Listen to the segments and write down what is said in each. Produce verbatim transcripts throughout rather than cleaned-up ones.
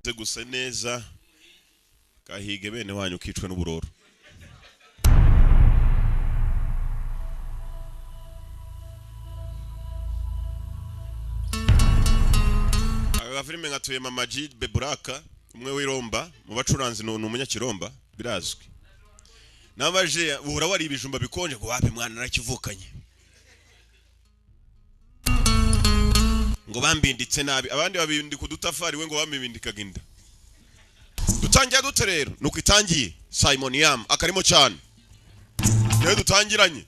teguse neza kahige bene wanyu kicwe n'uburoro. Aga filime ngatuye Mama G Beburaka umwe w'Iromba mu bacuranzi no umunyakiromba birazwi. Nabaje uhura wari ibijumba bikonje ngo wape mwana nakivukanye. Ngo bambinditse nabi abandi babindi kudutafari we ngo bamibindikaga inda. Dutangiye dute rero nuko itangiye Simon Yam akarimo cyane. Rero dutangiranye.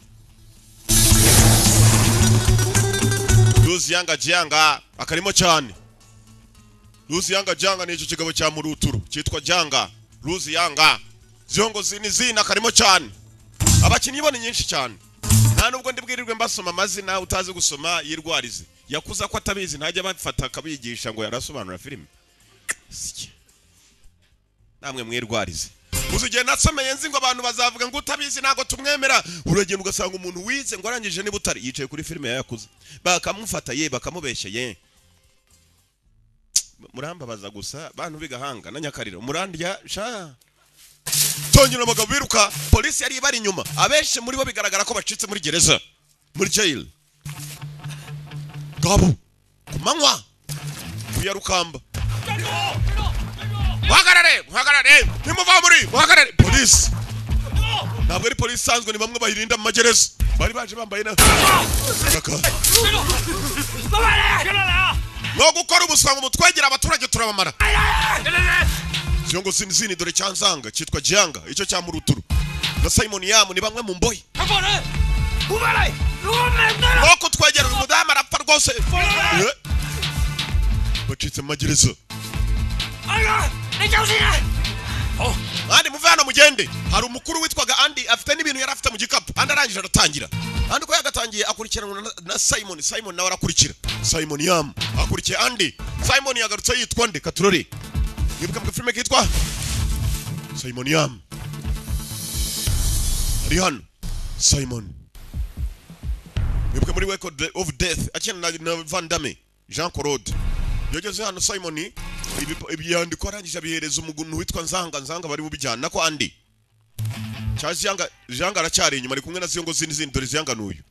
Luzi Yanga Janga akarimo cyane. Luzi Yanga Janga ni cyo kigabo cya Muruturu cyitwa Janga. Luzi Yanga Ziongo zini zina akarimo cyane. Abakinyi bo ni nyinshi cyane. Nta nubwo ndibwirirwe mbasoma amazina utazi gusoma yirwarize. Yakuza ko atabizi ntajya bafata akabigisha ngo yarasobanura filime. Namwe mwirwarize. Uzugiye nasomeye nzi ngo abantu bazavuga ngo utabizi nago tumwemera. Uragenda ugasanga umuntu wize ngo arangije ni butari yicaye kuri filime yakuze. Bakamufata ye bakamubeshye ye. Murambabaza gusa bantu bigahanga na Nyakariro. Murandya sha. Tongera abagabo biruka polisi yari bari inyuma. Abeshe muri bo bigaragara ko bacitse muri gereza. Muri jail. Gabo kumanywa kuya Rukamba. Muhagarare muhagarare nimuva muri muhagarare polisi. Ntabwo ari polisi sanzwe ni bamwe bahirinda mu magereza. Bari baje bambaye na no gukora ubusango mutwegera abaturage turabamara. Ziongo sinzini dore cyanzanga cyitwa Janga icyo cya Muruturu. Na Simon Yam ni bamwe mu mboyi. Ubare Noko twegera umudama arapfa rwose. Bacitse magereza. Aya, ejawuzina. Oh, andi muvana mugende. Hari umukuru witwaga Andi afite n'ibintu yari afite mu gikapu. Andi arangije aratangira. Andi ko yagatangiye akurikirana na, na Simon. Simon nawe arakurikira. Simon Yam akurikiye Andi. Simon yagarutse yitwa nde Katurori. Yibuka mu filime kitwa Simon Yam. Rihan Simon. Yibuka muri Record of Death akina na Van Damme Jean Claude. Yogeze hano Simon ibiyandiko arangije bihereza umuguntu witwa Nzanga Nzanga bari bubijyana nako Andi. Cyazi Yanga Janga aracyari inyuma ari kumwe na Ziongo zindi zindi dore Yanga nuyu.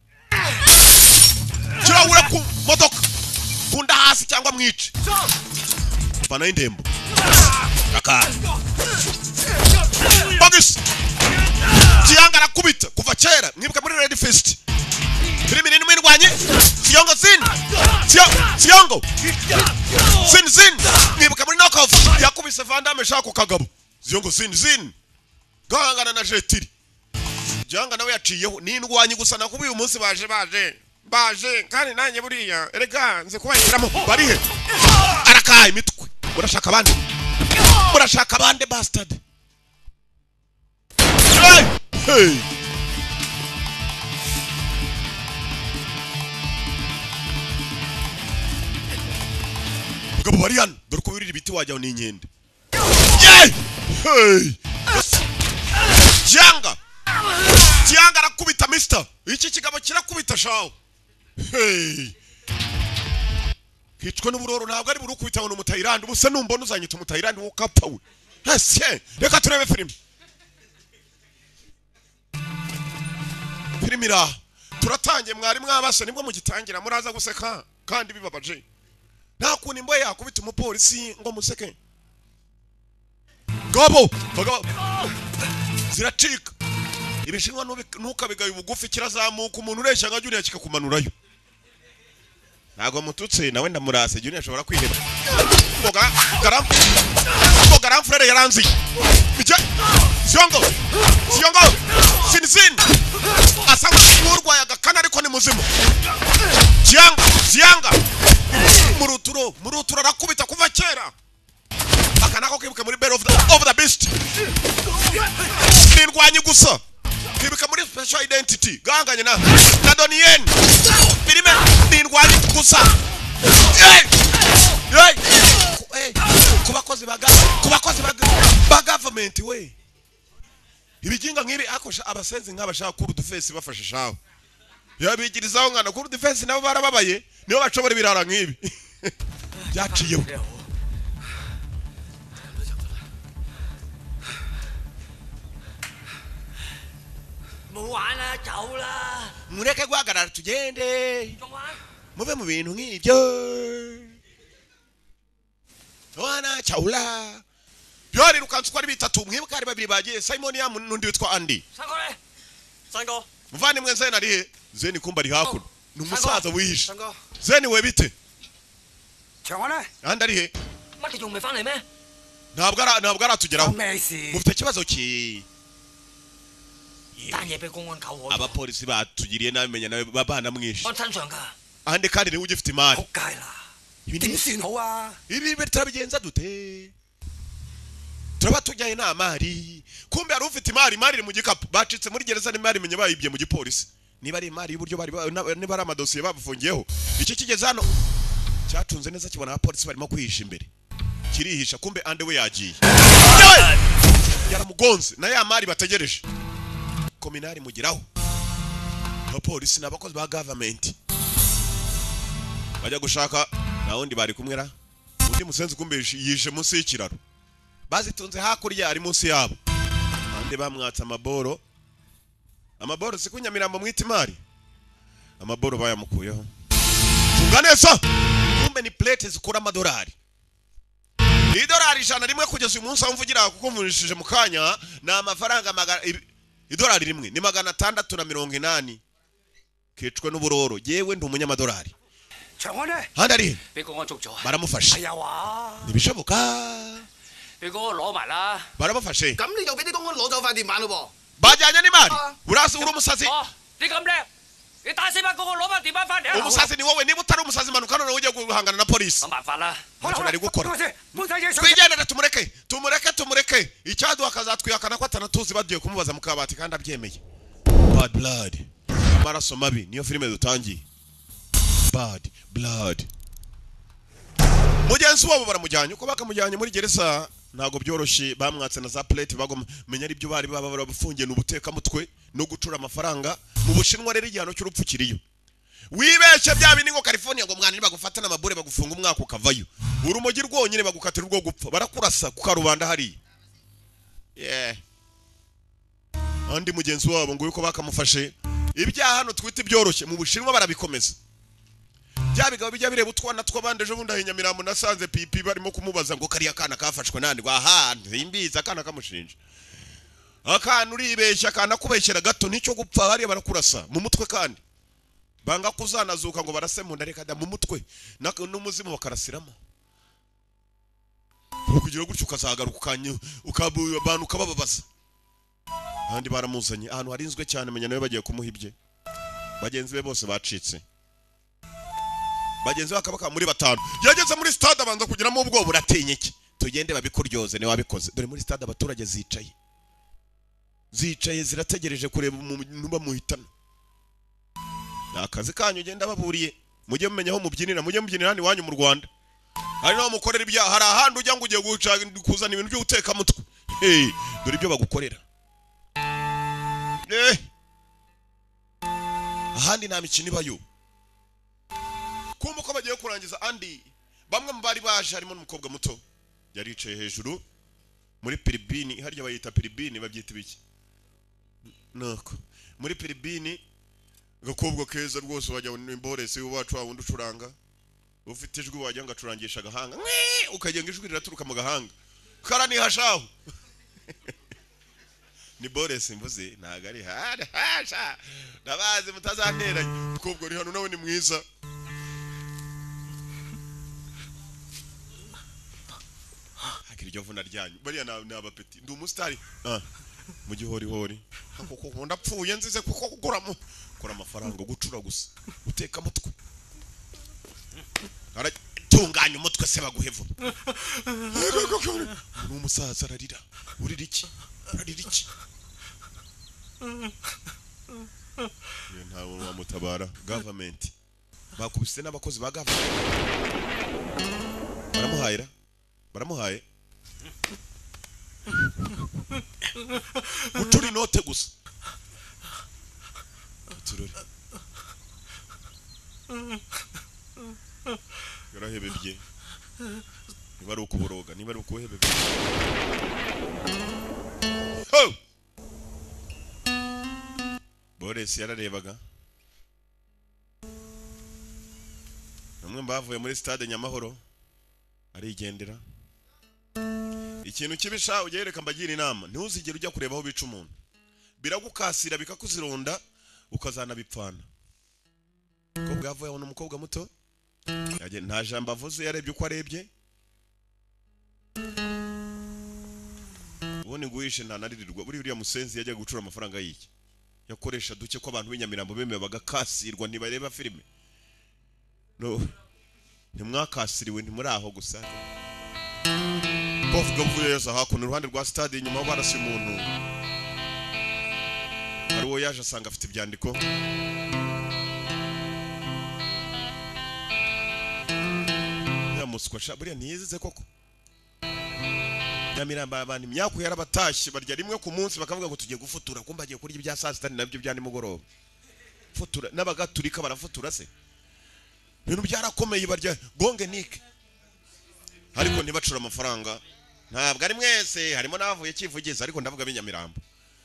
Kira ure ku modoka. Kunda hasi cyangwa mwice. Bana indembo. Kaka. Bogis. Yanga arakubita kuva kera mwibuka muri Red Fist. Filimi ni mwirwanye Ziongo zin Ziongo Zin zin mwibuka muri knockoff yakubise Van Damme shako kagabo Ziongo zin zin gahangana na Jetiri Janga nawe yaciyeho n'indwanyi gusa nakubiye umunsi baje baje baje kandi nanjye buriya erega nze kubahiramo barihe arakaye imitwe urashaka abandi urashaka abandi bastard. Hey hey Gabo bariyan dore ko birira ibiti wajya ni inkende. Hey hey Janga Janga arakubita mister iki kigabo kirakubita shawo. Hey Kitwe n'uburoro ntabwo ari burukubita ngo umutayirandi ubuse numbona uzanyita umutayirandi wo kapawe. Hase reka turebe film. Filmira turatangiye mwari mwabasha nibwo mugitangira muraza guseka kandi bibabaje. Nta kuntu imboye yakubita umupolisi ngo museke. Gabo bagabo ziracika. Ibishinwa nukabigaye ubugufi kirazamuka umuntu ureshya nka Junior kikakumanurayo. Nago mututse nawe ndamurase Junior ashobora kwiheba. Boga garam Boga garam frere yaranzi. Bije Ziongo Ziongo Sin sin asanga urwaya gakana ariko ni muzima. Janga Janga Muruturo Muruturo arakubita kuva kera. Akanako kibuka muri Battle of the of the Beast. Nindwanyi gusa. Kibuka muri Special Identity. Ganganye na na Donien. Filime nindwanyi gusa. Hey! Hey! Hey! Kubakozi baga kubakozi baga ba government we. Ibijinga ngibi akosha abasenzi nk'abashaka kuru defense bafashe shaho. Yabigirizaho ngana kuru defense nabo barababaye niyo bacobora birara nkibi. Byaciyeho. 玩啦，走啦。 mureke guhagarara tugende 仲玩？ muve mu bintu nk'ibyo wana chaula byari rukanzu ko ari bitatu mwibuka ari babiri bagiye Simon ya nundi witwa Andy 三哥咧，三哥， muvane mwe Zeni ari he Zeni kumba ari hakuno ni umusaza wihishe 三哥， Zeni we bite 長安咧， Andy ari he 乜你仲未翻嚟咩？ ntabwo ara ntabwo aratugeraho 咩事？ mufite ikibazo ki 單嘢俾公安救我。 abapolisi batugiriye nabi menya nawe babana mwishe 我身上㗎， Andy kandi niwe ugifite imari 仆街啦！ ibi 點算好啊？ ibi bibe turabigenza dute turaba tujyaye nta mari kumbe ari ufite imari imari iri mu gikapu bacitse muri gereza n'imari menye bayibye mu gipolisi niba ari imari y'uburyo bari niba ari amadosiye babufungiyeho icyo kigeze hano cyacunze neza kibona abapolisi barimo kwihisha imbere kirihisha kumbe Ande we yagiye yaramugonze na ya mari bategereje kominari mugiraho abapolisi n'abakozi ba government bajya gushaka na wundi bari kumwera undi musenzi kumbe yishe munsi y'ikiraro bazitunze hakurya ari munsi yabo ande bamwatsa amaboro amaboro sikunyamirambo mwita imari amaboro bayamukuyeho tunga neza kumbe ni plate zikura amadolari ni dolari ijana rimwe kugeza uyu munsi amvugira kuko mvunishije mu kanya na amafaranga magana idolari rimwe ni magana atandatu na mirongo inani kicwe n'uburoro yewe ndi umunyamadolari 長安咧， handi ari 俾公安捉咗。 baramufashe 係啊話， ntibishoboka 俾公安攞埋啦。 baramufashe 咁你就俾啲公安攞走塊電板咯 bajyanye n'imari urasi uri umusazi 哦，你咁叻，你打死班公安攞翻電話翻嚟啊！ umusazi ni wowe niba utari umusazi manuka none ujye guhangana na polisi 諗辦法啦。 ntacyo nari gukora 搬晒嘢上。 twigendere tumureke tumureke tumureke icyaduha akazatwihakana ko atanatuzi bagiye kumubaza mu kabati kandi abyemeye bad blood amaraso mabi niyo filime dutangiye bad blood mugenzi wabo baramujyanye uko bakamujyanye muri gereza ntago byoroshye bamwatse na za plate bagomenya ari byo bari baba barafungiye n'ubuteka mutwe no gucura amafaranga mu Bushinwa rero igihano cy'urupfu kiriyo wibeshye bya bindi ngo California ngo mwana bagufata n'amabure bagufunga umwaka ukavayo urumogi rwonyine bagukatira urwo gupfa barakurasa ku karubanda hari yeah andi mugenzi wabo ngo yuko bakamufashe ibyaha hano twite byoroshye mu Bushinwa barabikomeza byabigabo bijya bireba utwana tw'abandi ejo bundi ahinyamirambo nasanze pipi barimo kumubaza ngo kariya kana kafashwe nandi gwa handi imbiza kana kamushinja akana uribeshya kana kubeshyera gato nicyo gupfa hariya barakurasa mu mutwe kandi banga kuzanazuka ngo barase mu ndareka da mu mutwe n'umuzimu bakarasiramo kugira gutyo ukazagaruka kanyu ukabuye abantu ukabababaza kandi baramuzanye ahantu harinzwe cyane menya nawe bagiye kumuhibye bagenzi be bose bacitse bagenzi bakabaka muri batanu yageze muri stade abanza kugiramo ubwo buratinye iki tugende babikuryoze ne wabikoze dore muri stade abaturage zicaye zicaye zirategereje kureba umuntu muhitana nakazi kanyu genda baburiye mujye mumenya aho mubyinira mujye mubyinira hano iwanyu mu Rwanda hari no mukorera ibyaha hari ahandi ujya ngo ugiye kuzana ibintu byo guteka mutwe hey dore ibyo bagukorera eh ahandi nta mikino ibayo kumva ko bagiye kurangiza Andi bamwe mu bari baje harimo n'umukobwa muto yaricaye hejuru muri piribini harya bayita piribini babyita biki nako muri piribini gakobwa keza rwose wajya imborese wacu wa wundi ucuranga ufite ijwi wajya ngacurangisha gahanga ukagenga ijwi riraturuka mu gahanga karani hashaho ni borese mvuze ntago ari hasha nabazi mutazanteranye ukobwa uri hano nawe ni mwiza iryo vuna ryanyu bariya ni abapeti ndi umusitari mu gihori hori kuko ndapfuye nzize kuko kuguramo kora amafaranga gucura gusa uteka mutwe aratunganya umutwe se baguhevu ni umusaza ararira urira iki ararira iki ye ntawe wamutabara government bakubise n'abakozi ba government baramuhayira baramuhaye ucuri note gusa turore yarahebebye niba ari ukuboroga niba ari ukuhebebye ho Flores yararebaga namwe mbavuye muri stade Nyamahoro arigendera ikintu kibisha ugereka mbagira inama ntuzigere ujya kureba aho bica umuntu biragukasira bikakuzironda ukazana bipfana ko bwavuye aho n'umukobwa muto yaje nta jambo avuze yarebye uko arebye ubone guhishe nta naririrwa buri uriya musenzi yajya gucura amafaranga yiki yakoresha duke ko abantu b'inyamirambo bemewe bagakasirwa ntibareba filime no ntimwakasiriwe ntimuri aho gusa bavuga mvuye yeza hakuno iruhande rwa stade inyuma barasi umuntu ari uwo yaje asanga afite ibyandiko yamuswa buriya ntiyizize koko Nyamiramba abantu imyaku yarabatashye barya rimwe ku munsi bakavuga ngo tugiye gufutura kumba agiye kurya ibya saa sita nabyo bya nimugoroba futura n'abagaturika barafutura se ibintu byarakomeye barya gonge nike ariko ntibacura amafaranga ntabwo ari mwese harimo navuye kivugiza ariko ndavuga b'inyamirambo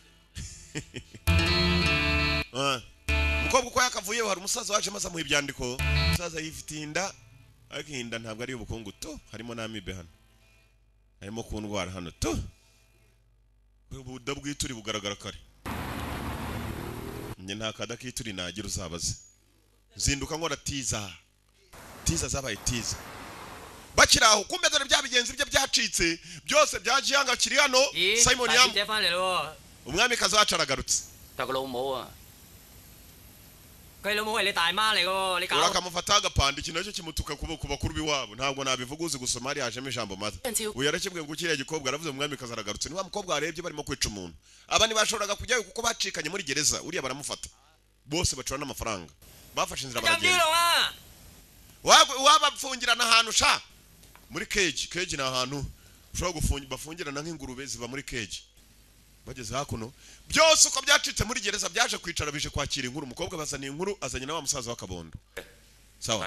ah mukobwa uko yakavuyeho hari umusaza waje maza mu ibyandiko umusaza yifitiye inda ariko inda ntabwo ari ubukungu to harimo n'amibe hano harimo ku ndwara hano to ubudabwituri bugaragara kare nge nta kadakituri nagira uzabaze zinduka nkora tiza tiza zabaye tiza bakiraho kumbe dore byabigenzi bye byacitse byose byajiyanga kiri hano Simon Yam umwami kazo acaragarutse Takolomo Kai lomo ele taima lego le ka urakamufata agapanda ikintu nacyo kimutuka kuba kuba kuri biwabo ntabwo nabivuga uzi gusoma ari hajemo ijambo maze uyarakibwe ngo ukiriye gikobwa aravuze umwami kazaragarutse ni wa mukobwa warebye barimo kwica umuntu abani bashoboraga kujyayo kuko bacikanye muri gereza uriya baramufata bose bacura n'amafaranga bafashe inzira baragenda wabapfungirana ahantu sha muri cage cage na ahantu ushobora gufungira bafungirana nk'ingurube ziba muri cage bageze hakuno byose uko byacitse muri gereza byaje kwicara bije kwakira inkuru umukobwa bazaniye inkuru azanye na wa musaza wa Kabondo sawa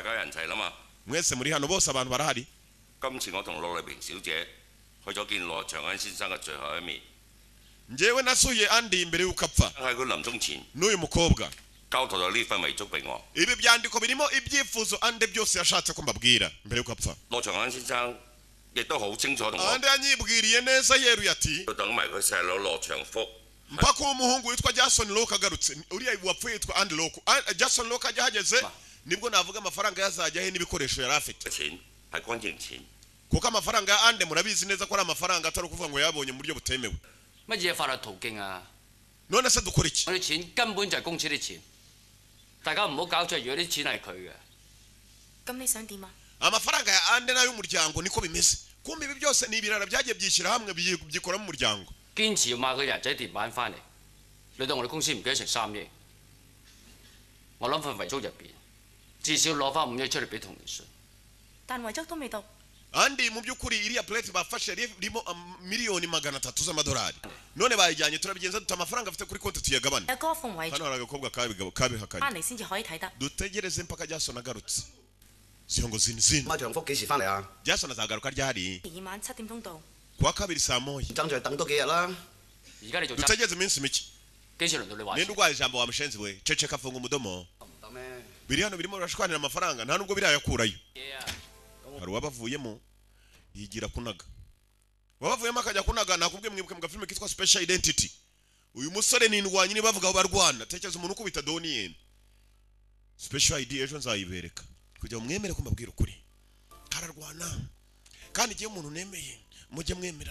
mwese muri hano bose abantu barahari 今次我同羅麗萍小姐去咗見羅長安先生嘅最後一面 njyewe nasuye andi imbere y'ukapfa 喺佢臨終前 n'uyu mukobwa 交託咗呢份遺囑俾我 ibi byandiko birimo ibyifuzo ande byose yashatse ko mbabwira mbere y'ukapfa 羅長安先生亦都好清楚同我 ande yanyibwiriye neza yeruye ati 要等埋佢細佬羅長福 mpaka umuhungu witwa Jason Locke agarutse uriya wapfuye yitwa Andy Locke Jason Locke ajya hageze nibwo navuga amafaranga yazajya he n'ibikoresho yari afite 錢係乾淨錢 kuko amafaranga ya Ande murabizi neza ko ari amafaranga atari kuvuga ngo yabonye mu buryo butemewe 乜嘢法律途徑啊 none se dukora iki 我啲錢根本就係公司啲錢大家唔好搞錯如果啲錢係佢嘅咁你想點啊 amafaranga ya Ande nayo umuryango niko bimeze kumbe ibi byose ni ibirara byagiye byishyira hamwe byikora mu muryango 堅持要買個人仔電板翻嚟你對我哋公司唔記得成三億我諗份遺囑入邊至少攞翻五億出嚟俾同年信但遺囑都未到 Andi mu byukuri iriya plate bafashe rimo miliyoni magana atatu z'amadolari none bayijyanye turabigenza dute amafaranga afite kuri konti tuyagabane 有哥奉遺 hano hari agakobwa kabihakanye 翻嚟先至可以睇得 dutegereze mpaka Jason agarutse siyo ngo zini zini 阿丈夫幾時翻嚟啊？ Jason azagaruka ryari 夜晚七點鐘到 kuwa kabiri saa moya 爭在等多幾日啦。 而家你做執 dutegereze iminsi mike 幾時輪到你話 ninde urwaye ijambo wa mushenzi we ceceka funga umudomo 唔得咩？ biri hano birimo urashwanira amafaranga nta nubwo birayakurayo 嘢啊 hari uwabavuyemo yigira kunaga wabavuyemo akajya kunaga nakubwiye mwibuke mu gafilme kitwa Special Identity uyu musore ni indwanyi ni bavuga barwana tekereza umuntu ukubita Donnie Special I D ejo nzayibereka kugira mwemere ko mbabwira ukuri kararwana kandi igihe umuntu nemeye mujye mwemera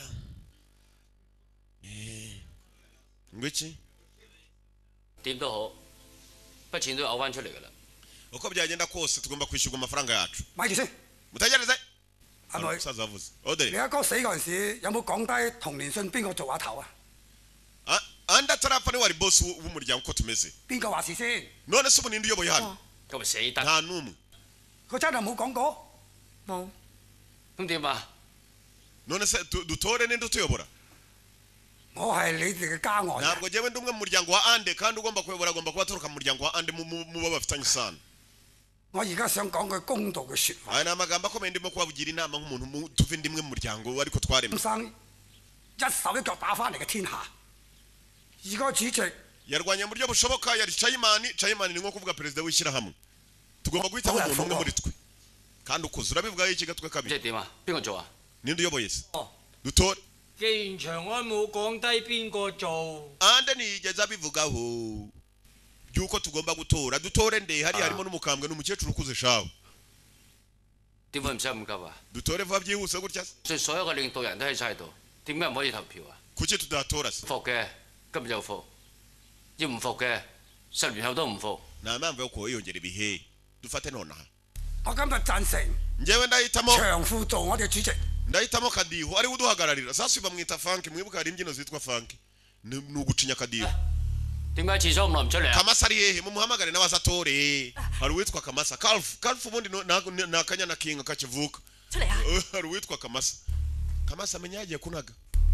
eh ngwiki 點都好筆錢都要嘔翻出嚟㗎啦 uko byagenda kose tugomba kwishyurwa amafaranga yacu 咪住先， mutegereze 阿女， umusaza avuze 你 Odere 阿哥死嗰陣時有冇講低同年信邊個做下頭啊？ andi atarapfa ni wari boss w'umuryango uko tumeze 邊個話事先？ none se ubu ninde uyoboye hano 咁咪死得 nta n'umwe 佢真係冇講過。 冇咁點啊 none se du- dutore ninde utuyobora 我係你哋嘅家外人， ntabwo njyewe ndi umwe mu muryango wa Ande kandi ugomba kuyobora agomba kuba aturuka mu muryango wa Ande mu- mu- muba bafitanye isano 我而家想講句公道嘅説話。 aya ni amagambo akomeye ndimo kubavugira inama nk'umuntu mu- tuva indi imwe mu muryango ariko twaremye 金生一手一腳打翻嚟嘅天下，而個主席 yarwanya mu buryo bushoboka yari Chayimani Chayimani ni nko kuvuga president w'ishyira hamwe tugomba guhita mu muntu umwe muri twe kandi ukuze urabivuga iki gatwe kabiri 即係點啊？邊個做啊？ ninde uyoboye se 哦， dutore 既然長安冇講低邊個做， ande nigeze abivugaho yuko tugomba gutora dutore nde hari harimo n'umukambwe n'umukecuru ukuze shawe 點會唔使咁急啊？ dutore vuba byihuse gutya 所以所有嘅領導人都喺晒度，點解唔可以投票啊？ kuki tudatora se 服嘅今日就服，要唔服嘅十年後都唔服。 nta mpamvu yo kuwiyongera ibihe dufate nonaha 我今日贊成 njyewe ndahitamo 長富做我哋主席。 ndahitamo Kadiho ari uduhagararira sasa bamwita Frank mwibuka hari imbyino zitwa Frank ni ugucinya Kadiho 點解廁所咁耐唔出嚟啊？ Kamasa ari hehe mumuhamagare n'abazatore hari uwitwa Kamasa Kalf Kalf ubundi na akanyana kinga kakivuka 出嚟啊！ hari uwitwa Kamasa Kamasa amenya yagiye kunaga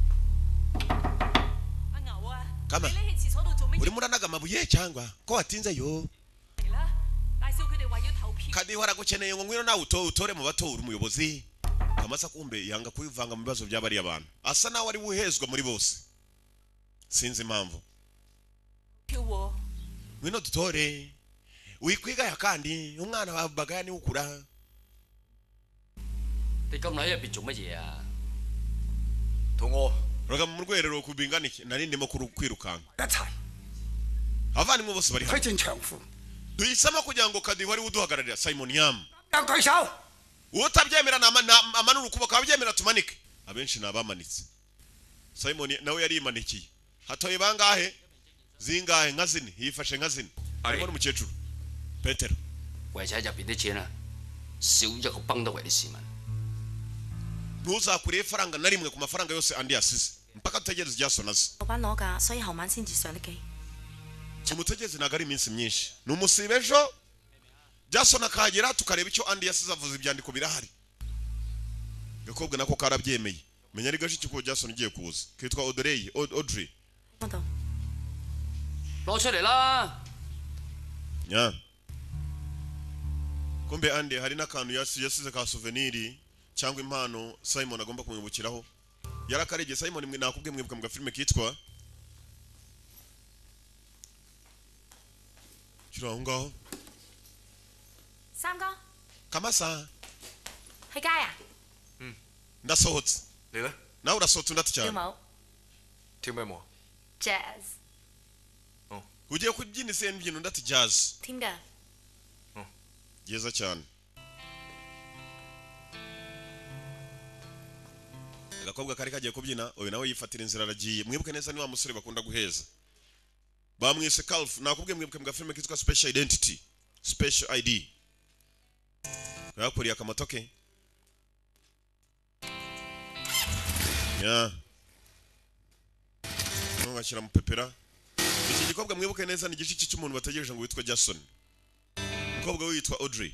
阿牛啊， Kama 你匿喺廁所度做咩？ urimo uranaga amabuye cyangwa ko watinzeyo 嚟啦！大少佢哋話要投票。 Kadiho aragukeneye ngo ngwino nawe uto utore mu batora umuyobozi Kamasa kumbe yanga kwivanga mu bibazo by'abari abantu asa nawe ari wuhezwa muri bose sinzi impamvu 票喎！ ngwino dutore wikwigaya kandi umwana wa bagaya ni ukura 你咁耐喺入邊做乜嘢啊？ 肚餓， roga mu rwerero kubingana iki nari ndimo kwirukanka 一齊 abavandimwe bose bari 推 hamwe 薦長富， duhisemo kugira ngo Kadiho ari uduhagararira Simon Yam 有舉手。 utabyemera amanura ukuboko ababyemera tumanike abenshi ni abamanitse Simon nawe yari imanikiye hatoye bangahe zingahe nka zine yifashe nka zine harimo n'umukecuru Petero 為咗喺入邊啲錢啊，少一個崩都為啲市民。 ntuzakuriye ifaranga na rimwe ku mafaranga yose andi yasize mpaka tutegereze Jason aze 老闆攞㗎，所以後晚先至上得機。 tumutegereze ntabwo ari iminsi myinshi ni umusibe ejo Jason akagera tukareba icyo andi yasize avuze ibyandiko birahari gakobwa nako karabyemeye menya ari gashiki ko Jason ugiye kuza kitwa Audrey Audrey 嗰度攞出嚟啦！ nya kumbe andi hari n'akantu yasi yasize ka souvenir cyangwa impano Simon agomba kumwibukiraho yarakarege Simon mwe nakubwe mwibuka mu gafilme kitwa kiraho ngaho 三哥 Kamasa 去街啊？ ndasohotse 你咧 nawe urasohotse undati 跳 cyane 舞跳咩舞啊？ jazz ugiye kubyina ise imbyino ndati jazz 添㗎。 byiza cyane agakobwa kari kagiye kubyina uyu nawe yifatira inzira aragiye mwibuke neza ni wa musore bakunda guheza bamwise Kalf nakubwiye mwibuke mu gafilme kitwa Special Identity Special I D yakuriye akamatoke ya ngashyira mu pepera iki gikobwa mwibuke neza ni igishiki cy'umuntu bategereje ngo witwa Jason umukobwa we yitwa Audrey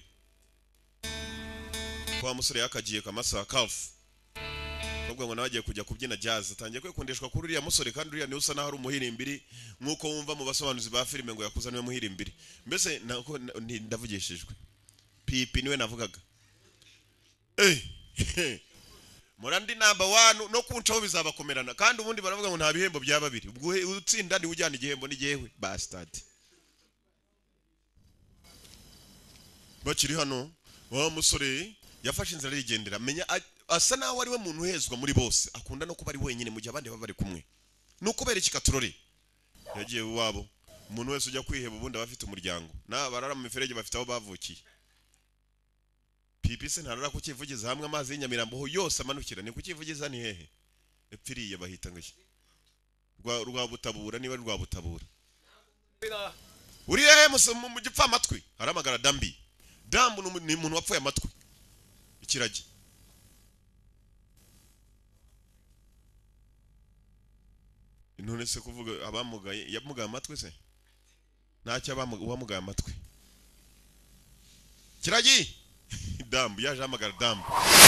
kwa musore yakagiye Kamasa Kalf ubwo ngo nabagiye kujya kubyina jazz atangiye kwikundishwa kuri uriya musore kandi uriya ni usa naho ari umuhirimbiri nkuko wumva mu basobanuzi ba filime ngo yakuzaniwe muhirimbiri mbese nako ndavugishijwe pipi niwe navugaga eh Murandi number one no kuncaho bizabakomerana kandi ubundi baravuga ngo nta bihembo bya babiri ubwo utsinda ndi ujyana igihembo n'igihewe bastard bakiri hano wa musore yafashe inzira yigendera menya asa naho ari we muntu uhezwa muri bose akunda no kuba ari wenyine mu gihe abandi baba bari kumwe nuko bere kikaturori yagiye wabo umuntu wese ujya kwiheba ubundi abafite umuryango na barara mu miferege bafite aho bavukiye pipi se ntarara kukivugiza hamwe amazi y'inyamirambo yose amanukira ni kukivugiza ni hehe epfiriye bahita ngo rwa rwa butabura niba rwa butabura uri hehe mu gipfa amatwi haramagara dambi dambu ni umuntu wapfuye amatwi ikiragi none se kuvuga abamugaye yamugaye amatwi se ntacyo abamugaye amatwi kiragi dambu yaje amagara dambu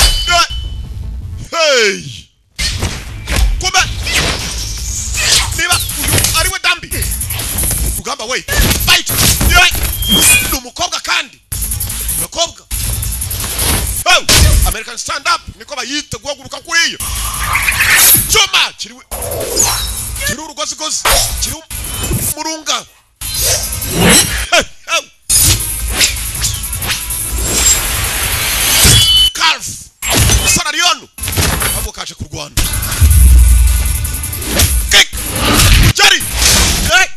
hey kuba niba ariwe dambi ugamba we fight ni umukobwa kandi umukobwa oh American stand up niko bayita guhaguruka kuriyo cyuma kiriwe kiri urugozi gozi kiri murunga Calf Sararion abo kaje kurwana kick Jari hey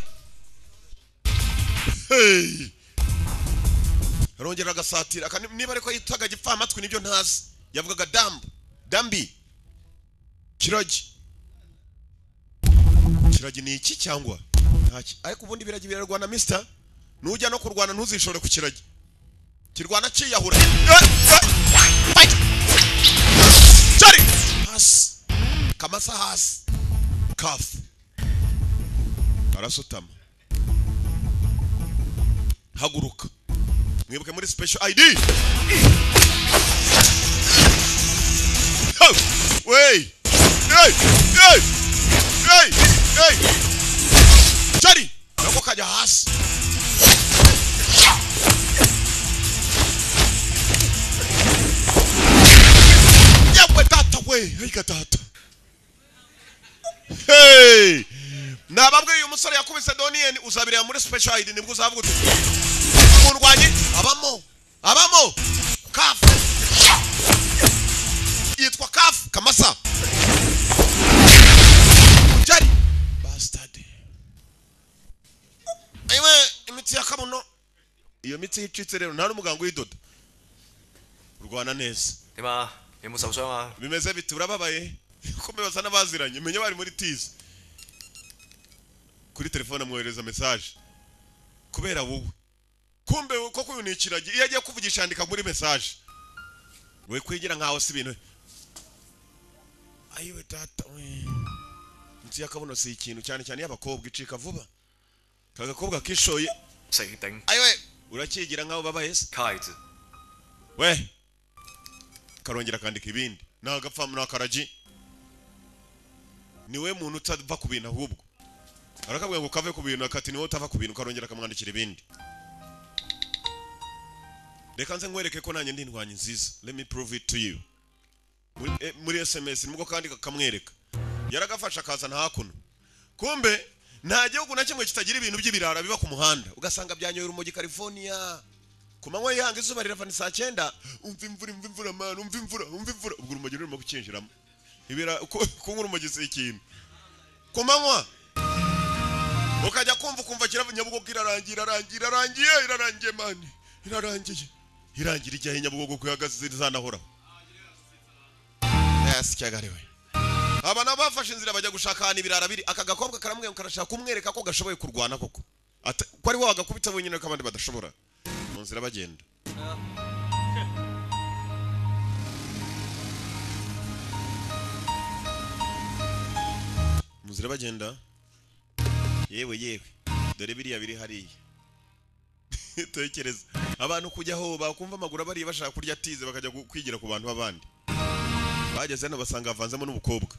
hey arongera gasatira kandi niba ariko yitaga gipfa amatwi nibyo ntazi yavugaga damb dambi kiragi kiragi ni iki cyangwa ntaki ariko ubundi biragi birarwana mister nujya no kurwana ntuzishore ku kiragi kirwana ciyahura Jari has kamasa has kaf arasutama haguruka mwibuke muri special I D wey hey hey hey hey Jari nako kaja hasi yawe tata wey hey tata hey nababwe uyu musore yakubise Donien uzabirira muri special I D nibwo uzavuga umurwanyi abamo abamo kaf yitwa kaf kamasa Jari bastard aiwe imiti ya kabuno iyo miti yicitse rero nta n'umuganga widoda urwana neza Dima有冇受傷啊 bimeze biti urababaye kumbe basa n'abaziranye menye bari muri tizi kuri telefone amwohereza message kubera wowe kumbe koko uyu ni ikiragi iyo agiye kuvugisha andika muri message we kwigira nkaho si ibintu ayiwe data we nzi yakabuno si ikintu cyane cyane y'abakobwa icika vuba kagakobwa kishoye 死頂 ayiwe urakigira nkaho babaye se 卡字 we karongera kandika ibindi nagapfa muri akaraji niwe muntu utava ku bintu ahubwo arakabwiye ngo kave ku bintu akati niwe utava ku bintu karongera kamwandikira ibindi reka nze nkwereke ko nanjye ndi ndwanyi nziza let me prove it to you muri, eh, muri S M S nibwo kandi kamwereka yaragafasha akazana hakuno kumbe nta gihugu na kimwe kitagira ibintu by'ibirara biba ku muhanda ugasanga byanyoye urumogi California kumanywa yihanga izuba rirava ni saa cyenda umva imvura imva imvura man umva imvura umva imvura ubwo urumogi rurimo gukinjiramo ibira kunywa urumogi si ikintu kumanywa ukajya kumva kumva kirava Nyabugogo irarangira irarangira irarangiye irarangiye man irarangiye irangira ijya Nyabugogo kuyagaze zanahoraho yes cyagarewe abana bafashe inzira bajya gushaka hano ibirara biri aka gakobwa karamwe karashaka kumwereka ko gashoboye kurwana koko ko ari waga kubita wenyine kabandi badashobora mu nzira bagenda mu nzira bagenda yewe yewe dore biriya biri hariya tekereza abantu kujyaho bakumva amaguru bari bashaka kurya tize bakajya kwigira ku bantu babandi bageze hano basanga avanzemo n'ubukobwa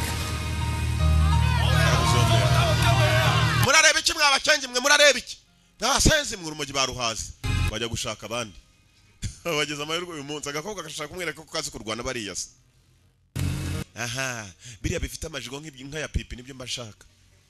murareba iki mwabakengi mwe murareba iki ntasenzi mwe urumogi baruhaze bajya gushaka abandi bageze amahirwe uyu munsi agakobwa gashaka kumwereka ko kazi kurwana bariya se aha biriya bifite amajigo nk'inka ya pipi nibyo mbashaka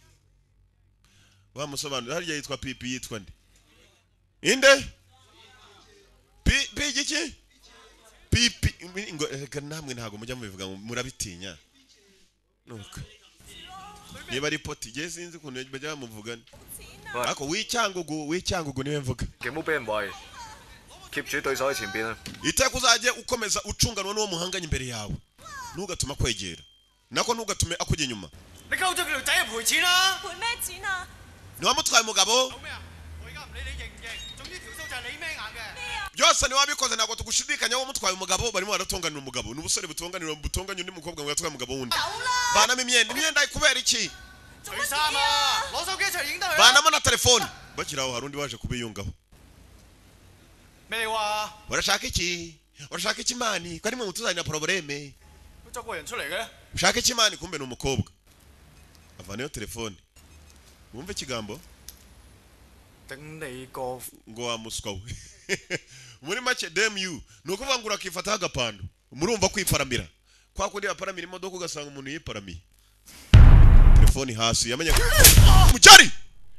wa musobanuro hariya yitwa pipi yitwa nde inde pi pi giki pipi ngo reka namwe ntago mujya mubivuga murabitinya nuko niba ari poti je sinzi kuntu bajya bamuvugana ako wicyangugu wicyangugu niwe mvuga 嘅冇俾人圍 keep 住對手喺前邊啊 iteka uzaje ukomeza ucunganwa n'uwo muhanganye imbere yawe nugatuma kwegera nako nugatume akujya inyuma 你溝咗佢條仔就賠錢啦！ 賠咩錢啊？ ni wamutwaye umugabo 做咩啊？我而家唔理你認唔認，總之條數就係你孭硬嘅。 byose ni wabikoze ntago tugushidikanya wo mutwaye umugabo barimo baratonganira umugabo n'ubusore butonganira butonganye undi mukobwa ngo yatwaye umugabo wundi banamo imyenda imyenda ikubera iki 除衫啊！攞手機一齊影得佢。 banamo na telefone bakiraho hari undi waje kubiyungaho 咩你話？ urashaka iki urashaka iki mani ko ari mu mutuzanye na probleme 都執個人出嚟嘅。 ushaka iki mani kumbe ni umukobwa avanayo telefone wumve ikigambo 頂你個 ngo wamuswa we muri make dem you nukuvuga ngo urakifataho agapando murumva kwiparamira kwa kundi yaparamira imodoka ugasanga umuntu yiparamiye telefone hasi yamenye mujari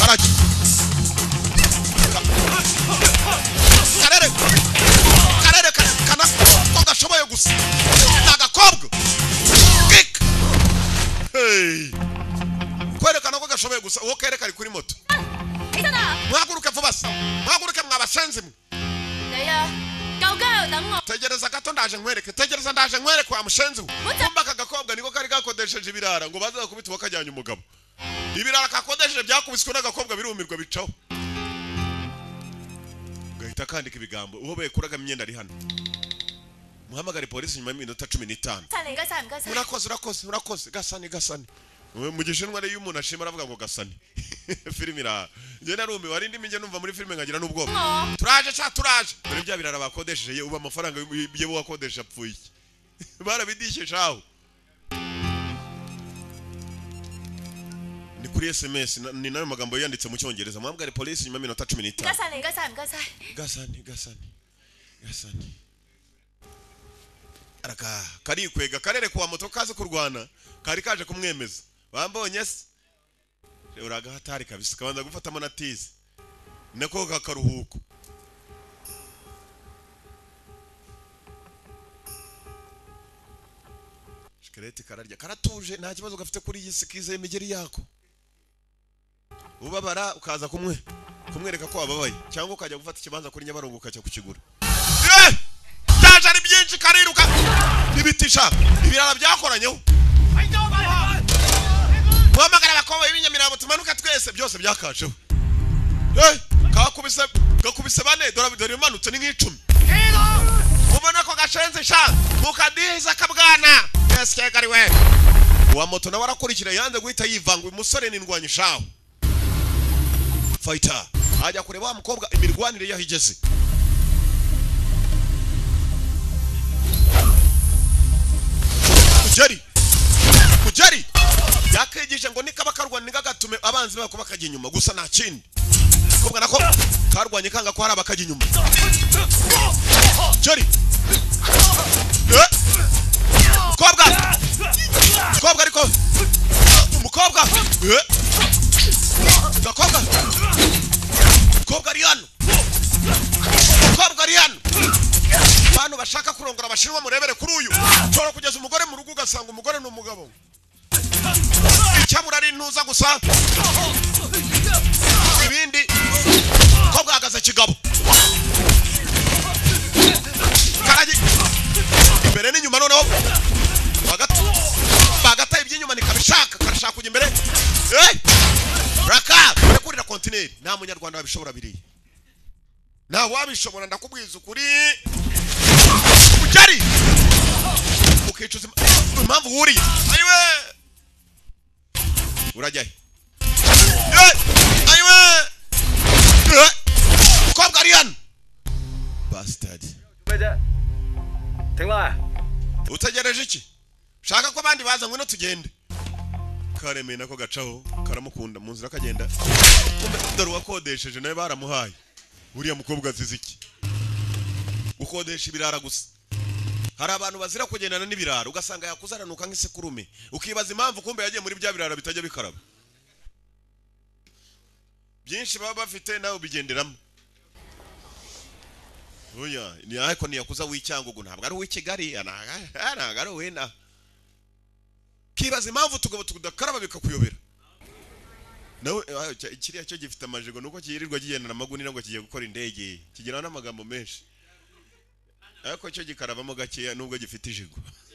karajya karere karere kana ko gashoboye gusa nagakobwa kick hey kwerekana ko gashoboye gusa uwo kere kari kuri moto mwaguruke vuba se mwaguruke mwabashenzi mwe tegereza gato ndaje nkwereke tegereza ndaje nkwereke wa mushenzi kumba kagakobwa niko kari gakodesheje ibirara ngo baza kubita bakajyanye umugabo ibirara kakodesheje byakubiswe n'agakobwa birumirwa bicaho gahita kandika ibigambo uwo bekuraga imyenda ari hano muhamagare polisi nyuma y'iminota cumi n'itanu urakoze urakoze urakoze gasani gasani mu gishinwa rero umuntu ashima aravuga ngo gasani filime ira nge narumi warindi minge numva muri filime ngagira n'ubwoba turaje cha turaje dore bya birara bakodesheje uba amafaranga yebo wakodesha apfuye barabidishe shaho ni kuri S M S ni nayo magambo yanditse mu cyongereza muhamagare polisi nyuma y'iminota cumi n'itanu gasani gasani gasani gasani gasani gasani araka kari kwega karere kwa moto kaze kurwana kari kaje kumwemeza bambonye se uraga hatari kabisa kabanza gufata monatize nako kakaruhuko shikareti kararya karatuje nta kibazo gafite kuri iyi sikize imigeri yako ubabara ukaza kumwe kumwereka ko wababaye cyangwa ukajya gufata ikibanza kuri Nyabarongo ukajya kukigura eh yaje ari byinshi kariruka nibitisha ibirara byakoranyeho muhamagara abakobwa b'Inyamirambo tumanuka twese byose byakajeho eh kakubise gakubise bane dora dore manutse ni nk'icumi ubona ko gashenze sha mukadiza kabwana yes kegari we wa moto nawe arakurikira yanze guhita yivanga umusore n'indwanyishaho fighter ajya kureba wa mukobwa imirwanire yahigeze kujeri kujeri yakegisha ngo nikaba karwana nigagatume abanzi bako bakajya inyuma gusa nta kindi kobwa nako karwanye kanga ko hari abakajya inyuma jeri kobwa kobwa ariko mukobwa kobwa kobwa Riano kobwa Riano bano bashaka kurongora abashinwa murebere kuri uyu cyo kugeza umugore mu rugo ugasanga umugore n'umugabo icyamura ari ntuza gusa ibindi kobwa hagaze kigabo karaji imbere n'inyuma noneho bagata bagata iby'inyuma nikabishaka karashaka kujya imbere eh raka kurira kontineri nta munyarwanda wabishobora biri nta wabishobora ndakubwiza ukuri kujari ukicuza impamvu wuriye ayiwe urajyaye ayiwe kobwa Riano bastard Tingla utegereje iki shaka ko bandi baza ngwino tugende kareme nako gacaho karamukunda mu nzira kagenda dore wakodesheje nawe baramuhaye buriya mukobwa ziziki ukodesha ibirara gusa hari abantu bazira kugendana n'ibirara ugasanga yakuzaranuka nk'isekurume ukibaza impamvu kumbe yagiye muri bya birara bitajya bikaraba byinshi baba bafite nawe bigenderamo oya ni ariko ni yakuza w'icyangugu ntabwo ari uw'Ikigali ntabwo ari wena kibaza impamvu tugabo tudakaraba bikakuyobera nawe kiriya cyo gifite amajigo nuko kiyirirwa kigendana amagunira ngo kigiye gukora indege kigira n'amagambo menshi ariko cyo gikarabamo gakeya nubwo gifite ijigo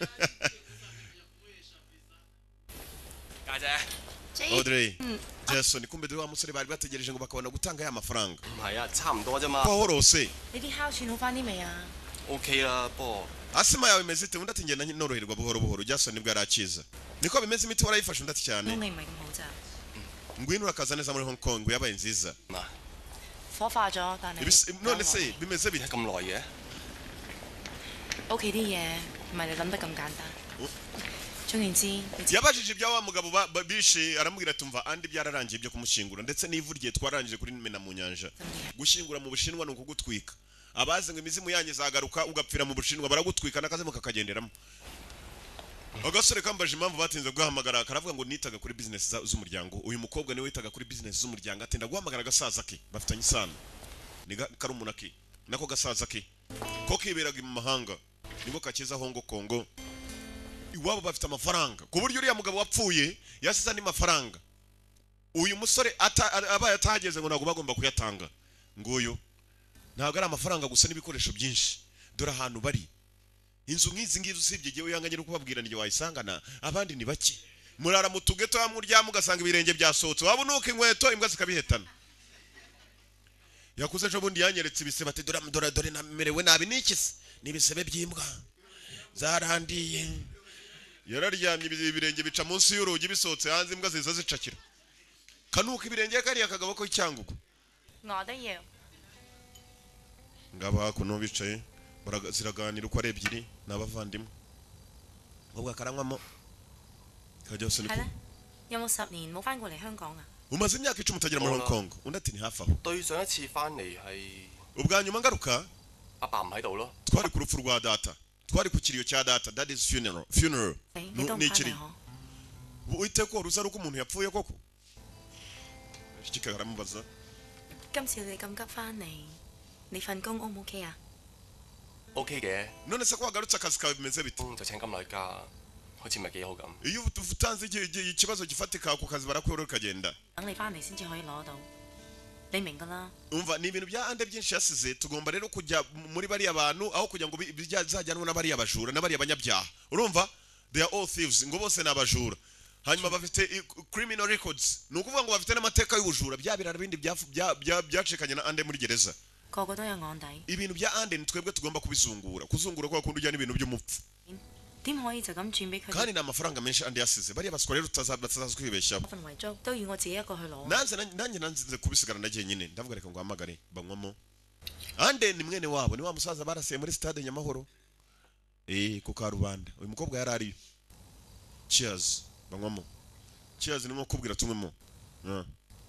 Audrey Jason kumbe dore wa musore bari bategereje ngo bakabona gutanga ya mafaranga Maya差唔多啫嘛 Pohorose 你啲哮喘好翻啲未啊 OK 啦 po Asima yawe imeze ite undi ati ngenda noroherwa buhoro buhoro Jason nibwo arakiza Niko bimeze imiti warayifashe undati cyane 空氣唔係咁好咋 Ngwino urakaza neza muri Hong Kong yabaye nziza 火化咗但係 None se bimeze bite 咁耐嘅屋企啲嘢唔係你諗得咁簡單 總言之 Yabajije ibya wa mugabo bishe aramubwira tumva andi byararangiye byo kumushingura ndetse n'ivu rye twarangije kuri mena mu nyanja gushingura mu Bushinwa nuko gutwika abazi ngo imizimu yanyu zagaruka ugapfira mu Bushinwa baragutwika nakaze mukakagenderamo agasore kambaje impamvu batinze guhamagara karavuga ngo nitaga kuri business z'umuryango uyu mukobwa niwe witaga kuri business z'umuryango atinda guhamagara gasaza ke bafitanye isano ni karumuna ke nako gasaza ke ko kiberaga mu mahanga niko kakiza Hongo Kongo iwabo bafite amafaranga ku buryo uriya mugabo wapfuye yasize ni mafaranga uyu musore abaye atageze ngo nago bagomba kuyatanga nguyo ntago ari amafaranga gusa n'ibikoresho byinshi dore ahantu bari inzu nk'izi ngizi usibye giye uyanganye no kubabwira nige wayisangana abandi ni baki murara mutugeto yamuryamo ugasanga ibirenge byasohotse waba nuko inkweto imbwa zikabihetana yakuze ejo bundi yanyeretse ibisebe ati dore dore dore namerewe nabi nikisi nibisebe by'imbwa zarandiye yararyamye ibirenge bica munsi y'urugi bisohotse hanze imbwa ziza zicakira kanuka ibirenge kariya kagabo ko icyanguko ngadaye ngaba kuno bicaye ziraganira uko ari ebyiri n'abavandimwe ubwo akaranywamo kajya se niko 有冇十年冇翻過嚟香港啊 umaze imyaka icumi utagera muri Hong Kong undi ati ni hafi aho 對上一次翻嚟係 ubwa nyuma ngaruka 阿爸唔喺度咯。 twari ku rupfu rwa data twari ku kiriyo cya data daddy's funeral funeral 你都唔 ni 翻 kiri 嚟呵 uite ko ruza ruko umuntu yapfuye koko kikagara mubaza 今次你咁急翻嚟你份工 O 唔 OK 啊 OK 嘅， none se ko wagarutse akazi kawe bimeze bite 嗯就請金女假，好似唔係幾好咁。 iyo utanze ikibazo gifatika ku kazi barakwereka kagenda 等你翻嚟先至可以攞到你明㗎啦 umva ni ibintu bya ande byinshi yasize tugomba rero kujya muri bari abantu aho kugira ngo bizajyanwe n'abari abajura n'abari abanyabyaha urumva they are all thieves ngo bose nabajura hanyuma bafite criminal records nukuvuga ngo bafite n'amateka y'ubujura bya birara bindi byacekanye na ande muri gereza 個個都有案底 ibintu bya ande ni twebwe tugomba kubizungura kuzungura kwa kundi ujyana ibintu by'umupfu 點可以就咁轉俾佢 kandi n'amafaranga menshi ande yasize bari abaswa rero tutazaza kwibeshyaho 份遺囑都要我自己一個去攞 nanze nanjye nanze kubisigara nagiye nyine ndavuga reka ngo hamagare banywamo ande ni mwene wabo ni wa musaza barasiye muri stade Nyamahoro eh ku Karubanda uyu mukobwa yari ari cheers banywamo cheers ni nko kubwira tumwemo ah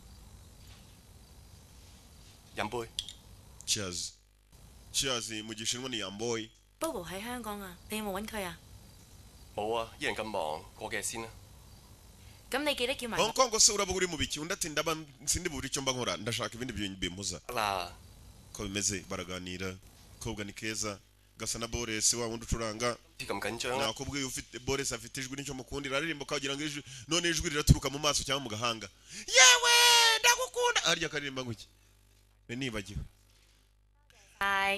飲杯。 cheers cheers mu gishinwa ni yamboy Bobo 喺香港啊你有冇揾佢啊冇啊，依然咁忙，過幾日先啦。 咁你記得叫埋 Hong Kong se uraba uri mu biki undi ati ndaba sindi buri cyo mba nkora ndashaka ibindi bintu bimuza 得啦， ko bimeze baraganira kobwa ni keza gasa na Boris wa wundi ucuranga 啲咁緊張啦。 nakubwiye ufite Boris afite ijwi nicyo mukundira aririmba kagira ngo ijwi none ijwi riraturuka mu maso cyangwa mu gahanga yewe ndagukunda arya karirimba nguki be nibagiwe Bye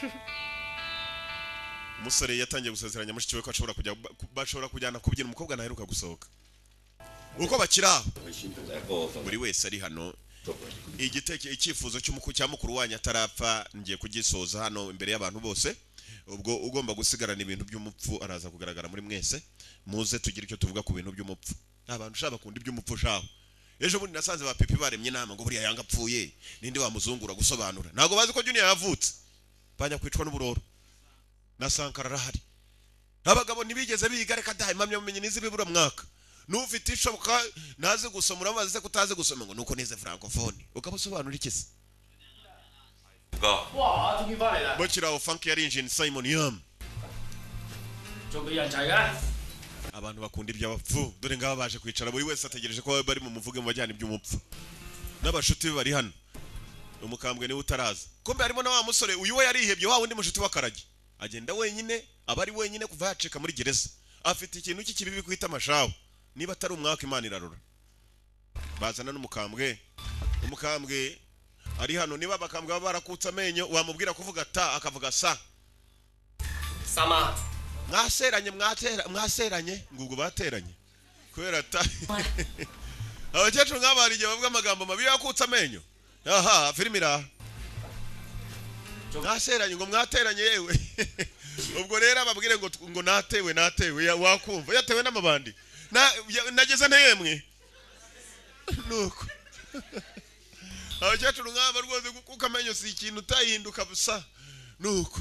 umusore yatangiye gusezeranya mushiki we ko ashobora kujya bashobora kujyana kubyina umukobwa naheruka gusohoka uko bakira buri wese ari hano igiteke icyifuzo cy'umuku cya mukuru wanyu atarapfa ngiye kugisoza hano imbere y'abantu bose ubwo ugomba gusigarana ibintu by'umupfu araza kugaragara muri mwese muze tugira icyo tuvuga ku bintu by'umupfu abantu ushaka bakunda iby'umupfu shaho ejo bundi nasanze ba pipi baremye inama ngo buriya yanga apfuye ninde wamuzungura gusobanura ntago bazi ko Junior yavutse banya kwicwa n'uburoro na Sankara rahari abagabo nibigeze biga reka dahi mamye mumenye nizi bibura mwaka nufite ishoboka naze gusoma urabaze kutaze gusoma ngo nuko neze francophone ukabusobanura ikisi 哥， 哇，終於翻嚟啦！ bakiraho Funk yari engine Simon Yam 仲未人齊嘅。 abantu bakunda iby'abapfu dore ngaba baje kwicara buri wese ategereje ko bari mu muvuge mu bajyana iby'umupfu n'abashuti bari hano umukambwe niwe utaraza kombe harimo na wa musore uyu we yarihebye wa wundi mushuti w'akarage agenda wenyine abari wenyine kuva yaceka muri gereza afite ikintu cy'ikibibi kwita amashaho niba atari umwaka Imana irarura bazana n'umukambwe umukambwe ari hano niba abakambwe baba barakutsa amenyo wamubwira kuvuga ta akavuga sa Sama. mwaseranye mwatera mwaseranye ngubwo bateranye kubera ta abakecuru nk'abari igihe bavuga amagambo mabi yakutsa amenyo aha filmira mwaseranye ngo mwateranye yewe ubwo rero ababwire ngo ngo natewe natewe wakumva yatewe n'amabandi nageze nteyemwe nuko abakecuru nk'aba rwose kuko amenyo si ikintu utahinduka busa nuko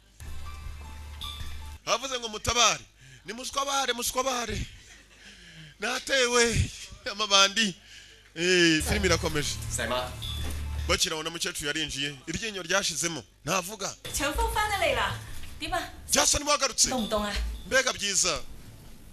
havuze ngo mutabare ni muswabare muswabare natewe amabandi eh filimi irakomeje Sama bakirabona mukecuru yarinjiye iryinyo ryashizemo ntavuga 長風翻得嚟啦點啊 Jason wagarutse 凍唔凍啊 mbega byiza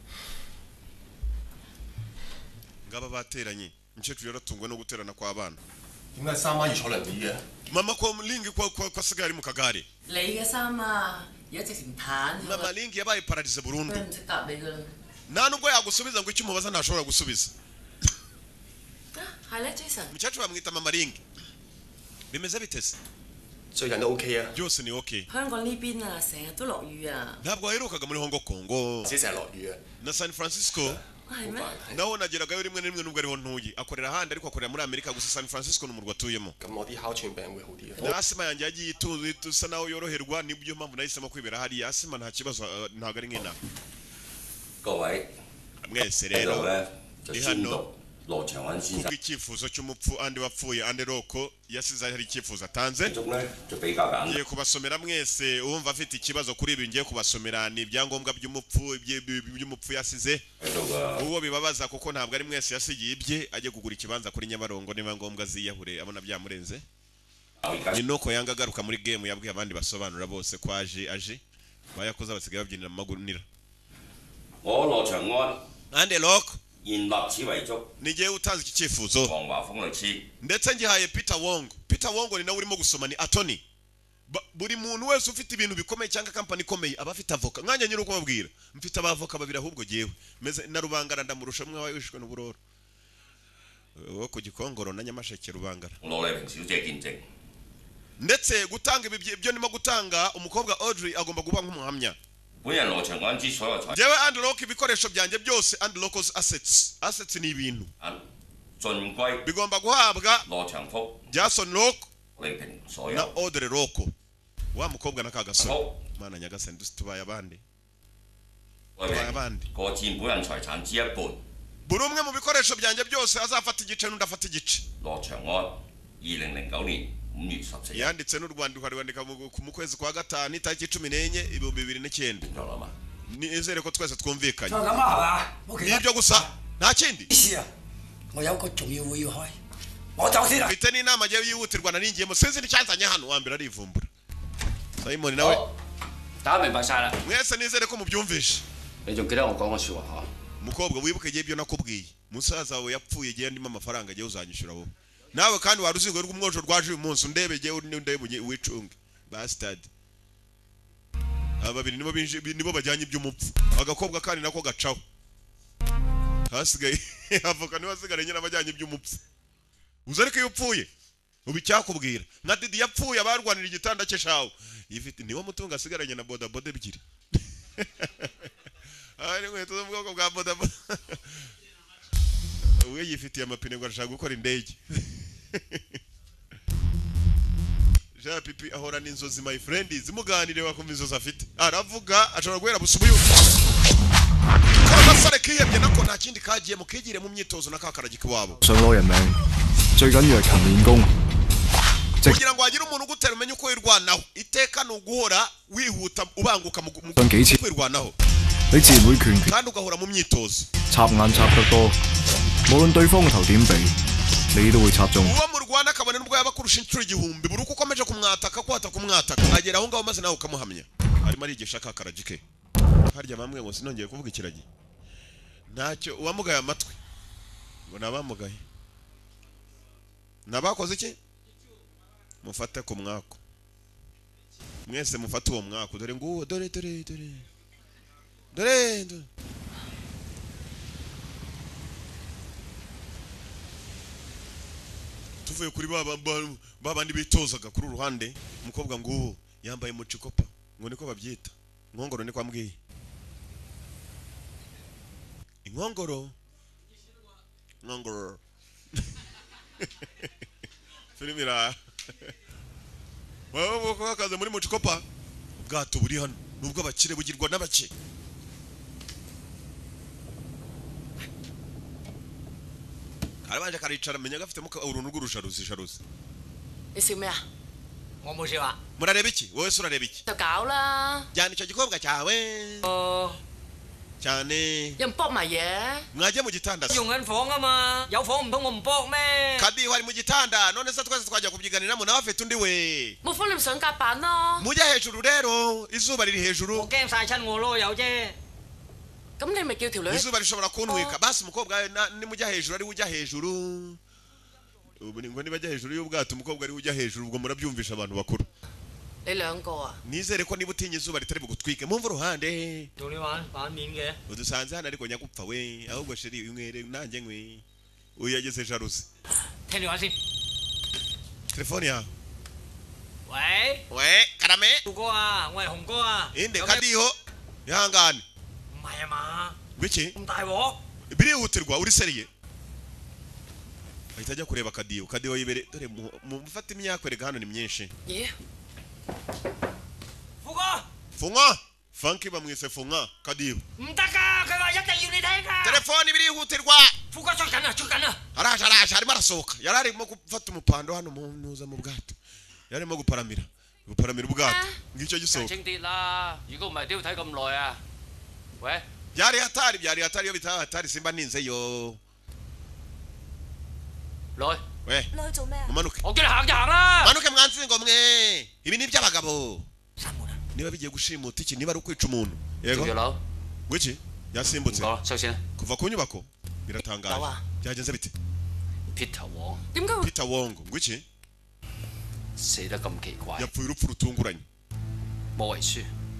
ngaba bateranye umukecuru yaratungwa no guterana kwa abana 點解三媽要坐輪椅嘅？ mama ko lingi kwa kwa kwa sigari mu kagare 你嘅衫啊，而家直情攤咗 mama 啦， lingi yabaye paralize 佢 burundu 唔識答你噶啦。 nta nubwo yagusubiza ngo icyo umubaza ntashobora gusubiza 啊，係咧 ，Jason， umukecuru bamwita mama lingi bimeze bitese 最近都 OK 啊， byose ni okay 香港呢邊啊，成日都落雨啊。 ntabwo waherukaga muri Hong Kong 只成日落雨啊， na San Francisco 係咩？ naho nageragayo rimwe na rimwe nubwo ariho ntuye akorera ahandi ariko akorera muri Amerika gusa San Francisco n'umurwa atuyemo 咁我啲哮喘病會好啲啊。 asima yanjye yagiye ituze tusa naho yoroherwa nibyo mpamvu nahisemo kwibera hariya asima nta kibazo uh, ntabwo ari nk'inaha 各位 mwese 呢度 rero 咧就你宣 hano 讀羅長穩先生 kubw'icyifuzo cy'umupfu andi wapfuye andi roko yasize hari icyifuzo atanze 中咧就比較簡單。 ngiye kubasomera mwese uwumva afite ikibazo kuri ibi ngiye kubasomera ni ibyangombwa by'umupfu ibye- by'umupfu yasize 喺度噶， uwo bibabaza kuko ntabwo ari mwese yasigiye ibye ajye kugura ikibanza kuri Nyabarongo niba ngombwa ziyahure abona byamurenze 而家 ni nuko yanga agaruka muri game yabwiye abandi basobanura bose ko aje aje bayakoze basigaye babyinira mu magunira 我羅長安 andi roko 現立此為足， nigiye utanze iki cyifuzo 黃華峰律師 ndetse ngihaye Peter Wong Peter Wong ni nawe urimo gusoma ni attorney Ba- buri muntu wese ufite ibintu bikomeye cyangwa kampani ikomeye aba afite avoka mwanya nyine uko babwira mfite abavoka babiri ahubwo giyewe meze na Rubangara ndamurusha mwe wishwe n'uburoro wo ku Gikongoro na Nyamasheke Rubangara 羅麗萍小姐見證。 ndetse gutanga ibi ibyo nimo gutanga umukobwa Audrey agomba kuba nk'umuhamya 本人羅長安之所有財 jewe unlock ibikoresho byanjye byose unlock assets assets ni ibintu 產盡歸 bigomba guhabwa 羅長福、 Jason Lock 麗萍所 na 有。 Audrey Roko wa mukobwa na kagasore 好， mana nyagasani tubaye abandi 麗 tubaye 萍 abandi 各佔本人財產之一半。 buri umwe mu bikoresho byanjye byose azafata igice n'undi afata igice 羅長安，二零零九年五月十四日。 yanditse n'urwandiko rwandika mu mu kwezi kwa gatanu itariki cumi n'enye ibihumbi bibiri n'icyenda 明白嘛？ nizere ko twese twumvikanye 就係咁啦，係嘛？冇其他 nibyo gusa nta kindi 事啊！我有個重要會要開，我走先啦。 mfite n'inama agiye yihutirwa naringiyemo sinzi n'icyazanye hano wa mbere arivumbura Simon nawe 大家明白晒啦。 mwese nizere ko mubyumvishe 你仲記得我講嘅説話嚇？ mukobwa wibuke igihe ibyo nakubwiye musaza wawe yapfuye igihe ndimo amafaranga agiye uzanyishyura wowe nawe kandi wari uzingo rw'umwojo rwaje uyu munsi undebe igihe ndebe wicunge bastard aba babiri nibo binji nibo bajyanye iby'umupfu agakobwa kandi nako gacaho hasigaye avoka niwe asigara nyine abajyanye iby'umupfu uzi ariko iyo upfuye ubu icyakubwira nka Didi yapfuye abarwanira igitanda cye shawo yifite niwo mutungo asigaranye na boda boda ebyiri ari nkweto zo mu bwoko bwa boda boda we yifitiye amapine ngo arashaka gukora indege Jean Pipi ahora n'inzozi my friend zimuganire wakumva inzozi afite aravuga ashobora guhera busubuye kabasare kiyebye nako nta kindi kagiye mukigire mu myitozo nakakaragi kwabo 想攞人命，最緊要係勤練功。 kugira ngo hagire umuntu ugutera umenye uko wirwanaho iteka ni uguhora wihuta ubanguka mu 上幾次 kwirwanaho 你自然會拳拳 kandi ugahora mu myitozo 插眼插得多，無論對方嘅頭點避，你都會插中。 uwo murwana akabona nubwo yaba kurusha inshuro igihumbi buri uko ukomeje kumwataka kwata kumwataka agera aho ngaho maze nawe ukamuhamya arimo arigisha kakaragi ke harya bamwe ngo sinongeye kuvuga ikiragi ntacyo uwamugaye amatwi ngo nabamugaye nabakoze iki mufate ku mwako mwese mufate uwo mwako dore nguwo dore dore dore dore dore tuvuye kuri babandi bitozaga kuri uruhande umukobwa nguwo yambaye mucikopa ngo niko babyita inkongoro niko ambwiye inkongoro inkongoro filimi ira waba boko hakaze muri mucikopa ubwato buri hano nubwo abakire bugirwa n'abake karabanje karicara menya gafitemo uruntu rw'urusharuzi sharuzi 你笑咩啊？ 我冇笑啊。 murareba iki wowe se urareba iki 就搞啦。 jyana icyo gikobwa cyawe 哦， cyane 有人搏埋嘢。 mwajya mu gitanda se 用緊房啊嘛，有房唔通我唔搏咩？ kadiho ari mu gitanda none se twese twajya kubyiganiramo nawe afite undi we 冇方你咪上甲板咯。 mujya hejuru rero izuba riri hejuru 我驚曬親我咯，有啫。 咁你咪叫條女 izuba rishobora kuntwika basi umukobwa nimujya hejuru ari ujya hejuru ubu ngo niba ajya hejuru y'ubwato umukobwa ari ujya hejuru ubwo murabyumvisha abantu bakuru 你兩個啊 nizere ko niba utinya izuba ritari bugutwike mumva uruhande 同你玩反面嘅。 udusanze hano ariko nyagupfa we ahubwo sheri umwere nanjye nkwe uyu yageze jaruzi 聽電話先。 telefone yawe 喂， we karame 杜哥啊，我係紅哥啊。 inde kadiho ihangane 唔係啊嘛， biki 咁大鑊。 birihutirwa uri seriye ahita ajya kureba kadiho kadiho yibere dore mufata imyaka erega hano ni myinshi 咦富哥， funga funky bamwise funga kadiho 唔得㗎，佢話一定要你聽㗎。 telefone birihutirwa 富哥出緊啊，出緊啊。 araje araje arimo arasohoka yari arimo gufata umupando hano muza mu bwato yarimo guparamira guparamira ubwato ngicyo 細 gisohoka 清啲啦，如果唔係都要睇咁耐啊。喂， byari hatari byari hatari yo bitaba hatari simba ninze yo 來， we 你去做咩啊？ umanuke 我叫你行就行啦。 manuke mwanzi ngo mwe ibi ni iby'abagabo 閂門啊！ niba bigiye gushimuta iki niba ari ukwica umuntu 做 yego 住樓， gwiki 唔 yasimbutse 講啦，收線啦。 kuva ku nyubako biratangaje Dawa. byagenze bite Peter Wong 點解會 Peter Wong gwiki 死得咁奇怪， yapfuye urupfu rutunguranye 冇遺書，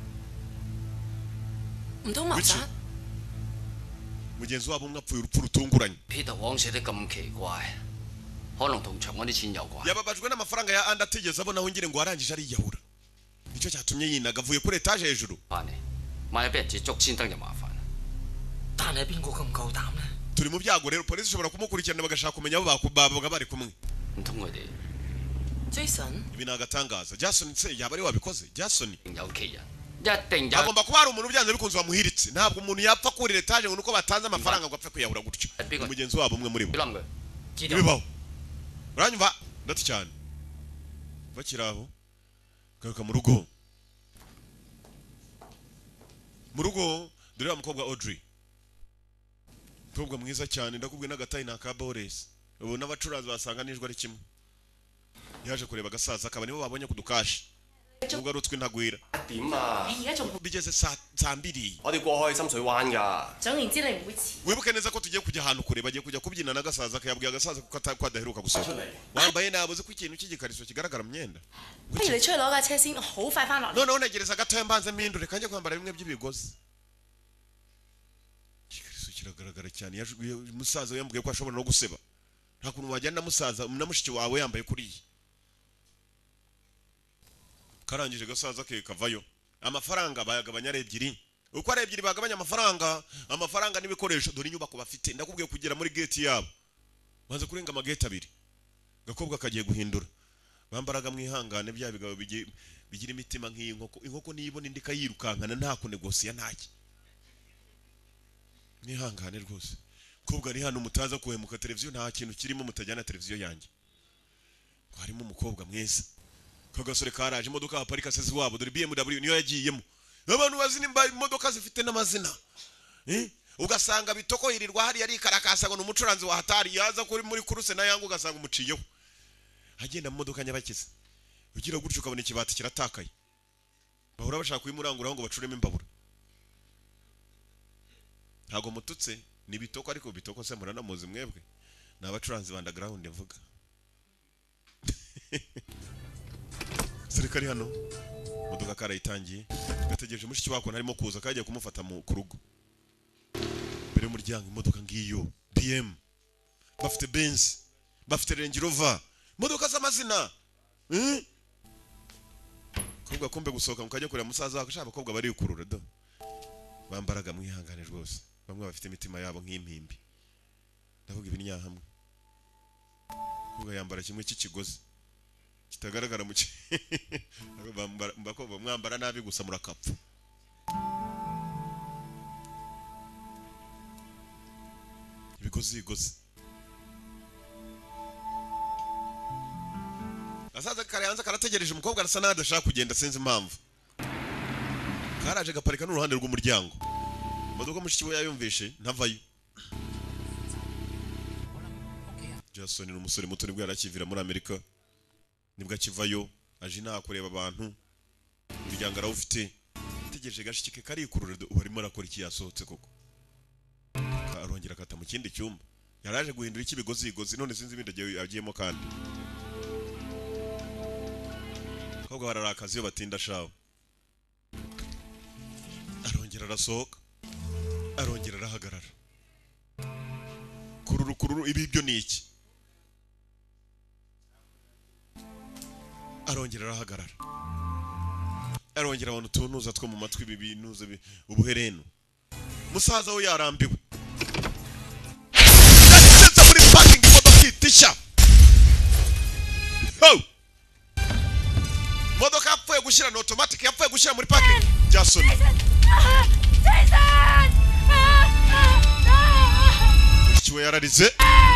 唔通謀殺？ mugenzi wabo umwe apfuye urupfu rutunguranye Peter Wong死得咁奇怪，可能同長安啲錢有關。 yababajwe n'amafaranga ya andi atigeze abona aho ngire ngo arangije ariyahura nicyo cyatumye yinaga avuye kuri etaje hejuru 翻嚟，萬一俾人接觸先得就麻煩。 但係邊個咁夠膽呢？ turi mu byago rero polisi ishobora kumukurikirana bagashaka kumenya abo baku- babaga bari kumwe 唔通佢哋 Jason ibi ni agatangaza Jason se yaba ari we wabikoze Jason 有其人，一定有。 hagomba kuba hari umuntu byanze bikunze wamuhiritse ntabwo umuntu yapfa kurira etaje ngo nuko batanze amafaranga ngo apfe kwiyahura gutyo Bigo- ni mugenzi wabo umwe muri bo 你諗佢？ 知道。 ibibaho uranyumva ndati cyane bakiri aho garuka mu rugo mu rugo dore wa mukobwa Audrey mukobwa mwiza cyane ndakubwiye n'agatayi na ka Boris ubu n'abacuranzi basanga nijwe ari kimwe yaje kureba agasaza akaba nibo babonye kudukashi nubwo ari utwi ntagwira 點啊？ 你而家仲 bigeze saa saa mbiri 我哋過去深水灣㗎。 總言之，你唔會遲。 wibuke neza ko tugiye kujya ahantu kure bagiye kujya kubyina n'agasaza kayabwiye agasaza ko ata- ko adaheruka gusohoka 出嚟。 wambaye nabuze ko ikintu cy'igikariso kigaragara mu myenda 不如你出去攞架車先，我好快翻落嚟。 noneho ntegereza gatoya mbanze mpindure kanjye kwambara bimwe by'ibigozi igikariso kiragaragara cyane yaje umusaza yambwiye ko ashobora no guseba nta kuntu wajyana na musaza na mushiki wawe yambaye kuriya karangije gasaza ke kavayo amafaranga bayagabanya ari ebyiri uko ari ebyiri bagabanya amafaranga amafaranga n'ibikoresho dore inyubako bafite ndakubwiye kugera muri gate yabo maze kurenga amagate abiri gakobwa kagiye guhindura bambaraga mwihangane bya bigabo bigi- bigira imitima nk'inkoko inkoko niyibona indi kayirukankana nta kunegosiya ntaki mwihangane rwose kobwa ari hano mutaza kuhemuka televiziyo nta kintu kirimo mutajyana televiziyo yanjye ngo harimo umukobwa mwiza kagasore karaje imodoka haparika sezi wabo dore B M W niyo yagiyemo abantu bazina imba- imodoka zifite n'amazina eh ugasanga bitoko yirirwa hari yari karakasa ngo numucuranzi wa hatari yaza kuri muri kuruse na yangu ugasanga umuciyeho agenda mu modoka nyabakiza ugira gutyo ukabona ikibati kiratakaye bahora bashaka kuyimuranguraho ngo bacuremo imbabura ntago mututse ni bitoko ariko bitoko se muranamuzi mwebwe ni abacuranzi ba underground mvuga Sirikari hano modoka karayitangiye gategereje mushiki wako narimo kuza kagiye kumufata mu kurugo mbere y'umuryango imodoka ngiyo B M bafite Benz bafite Range Rover modoka z'amazina eh kubwa kumbe gusohoka mukajya kureba musaza wako shaka abakobwa bari kurura do bambaraga mwihangane rwose bamwe bafite imitima yabo nk'impimbi ndavuga ibi nyahamwe kubwa yambara kimwe cy'ikigozi kitagaragara mu ki bambara mbako mwambara nabi gusa murakapfa ibigozi gozi asaza kare hanze karategereje umukobwa arasa naho adashaka kugenda sinzi impamvu karaje gaparika n'uruhande rw'umuryango imodoka mushiki we yayumvishe ntavayo Jason ni umusore muto nibwo yarakivira muri Amerika nibwo akivayo aje nta kureba abantu umuryango arawufite tegereje gashike karikurura ubarimo arakora iki yasohotse koko arongera akata mu kindi cyumba yaraje guhindura ikibigozi igozi none sinzi ibindi agiyemo kandi kobwa bararakazi yo batinda shawo arongera arasohoka arongera arahagarara kururu kururu ibi byo ni iki arongera arahagarara arongera abantu tunuza two mu matwi ibi binuze ubuhereno musaza we yarambiwe yageze muri parking imodoka itisha ho modoka yapfuye gushyira na automatic yapfuye gushyira muri parking Jason Chiwe yararize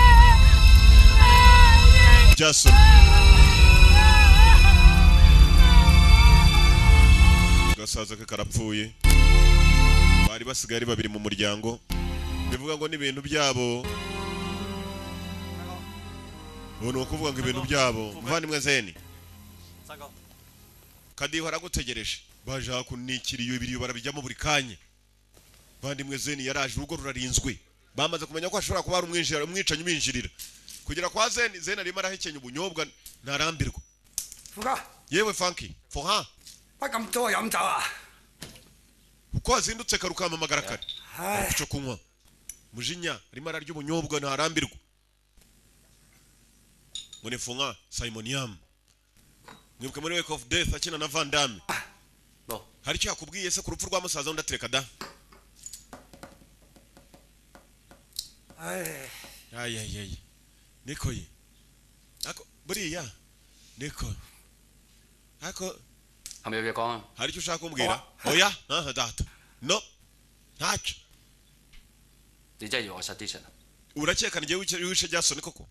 Jason gasaza ke karapfuye bari basigaye ari babiri mu muryango bivuga ngo n'ibintu byabo uno kuvuga ngo ibintu byabo muvandimwe Zeni Kadiho aragutegereje baje hakunikiriyo ibiriyo barabijyamo buri kanya muvandimwe Zeni yaraje urugo rurarinzwe bamaze kumenya ko ashobora kuba ari umwinjira umwicanyi uminjirira kugira kwa Zeni Zeni arimo arahekenya ubunyobwa ntarambirwa Fuga yewe Funky Foha bakamtoya yamzawa uko azindutse karukama magarakari cyo kunywa mujinya arimo ararya ubunyobwa ntarambirwa Mune Funga Simon Yam mwibuke muri Wake of Death akina na Van Damme no hari cyo yakubwiye se ku rupfu rwa musaza undatereka da ay ay ay ay niko yi ako buriya niko ako 係咪有嘢講啊？ hari cyo ushaka kumbwira oya aha data no ntacyo 你真係要我殺啲人啊？ urakeka ngiye wishe Jason koko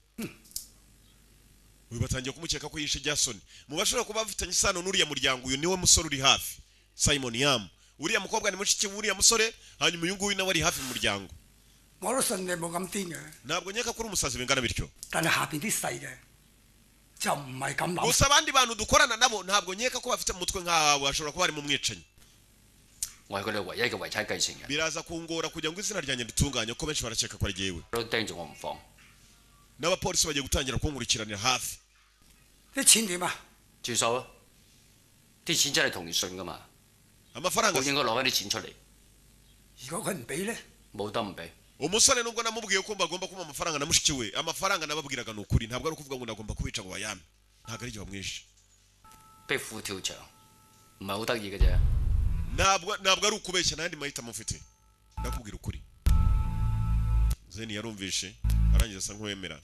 uyu batangiye kumukeka ko yishe Jason mu bashobora kuba bafitanye isano n'uriya muryango uyu niwe musore uri hafi Simon Yam uriya mukobwa ni mushiki w'uriya musore hanyuma uyu nguyu nawe ari hafi mu muryango 我都信你冇咁癲嘅 ntabwo nyeka kuri umusazi bingana bityo 但係下邊啲細嘅就唔係咁諗 gusa abandi bantu dukorana nabo ntabwo nyeka ko bafite mu mutwe nk'aho bashobora kuba ari mu mwicanyi 我係佢哋唯一嘅遺產繼承人， biraza kungora kugira ngo izina ryanjye ritunganye ko benshi barakeka ko ari jyewe 都盯住我唔放。 n'abapolisi bagiye gutangira kunkurikiranira hafi 啲錢點啊？ 住手啊！啲錢真係同年信㗎嘛， amafaranga 我應該攞翻啲錢出嚟， 如果佢唔俾咧， 冇得唔俾。 umusore nubwo namubwiye ko bagomba kuma amafaranga na mushiki we amafaranga nababwiraga nukuri ntabwo ari ukuvuga ngo nagomba kubica ngo bayame ntabwo ari jye wamwishe 逼虎跳牆，唔係好得意嘅啫。 ntabwo ntabwo ari ukubeshya nandi mahitamo mfite ndakubwira ukuri Zeni yarumvishe arangiza asa nk'uwemera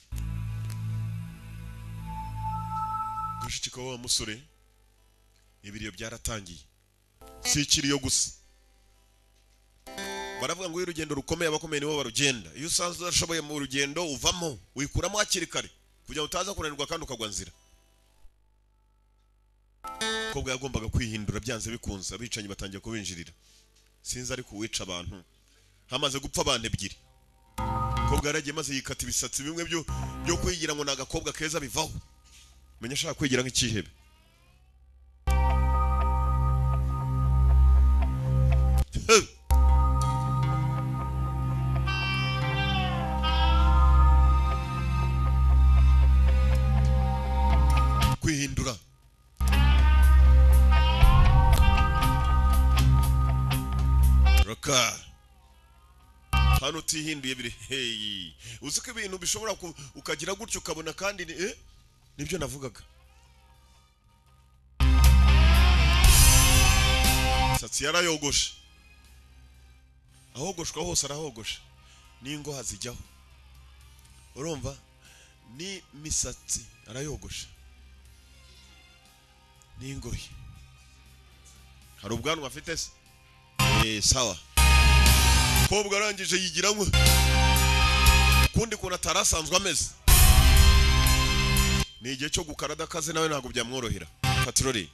gushikika wa musore ibiriyo byaratangiye si ikiriyo gusa baravuga ngo urugendo rukomeye abakomeye nibo barugenda iyo usanzwe udashoboye mu rugendo uvamo wikuramo hakiri kare kugira ngo utaza kunanirwa kandi ukagwa nzira kobwa yagombaga kwihindura byanze bikunze abicanyi batangiye kubinjirira sinzi ari kuwica abantu hamaze gupfa abantu ebyiri kobwa yaragiye maze yikata ibisatsi bimwe byo byo kwigira ngo nagakobwa keza bivaho menya ashaka kwigira nk'ikihebe kwihindura raka hano utihinduye biri hey uzi ko ibintu bishobora ukagira gutyo ukabona kandi eh nibyo navugaga satsi yarayogoshe ahogoshwa hose arahogosha ningo hazijyaho urumva ni misatsi arayogosha ningoyi hari ubwanwa afite se eh sawa kobwa arangije yigiramwe kundi kuna tarasanzwe ameze ni igihe cyo gukarada kaze nawe ntago byamworohera patroli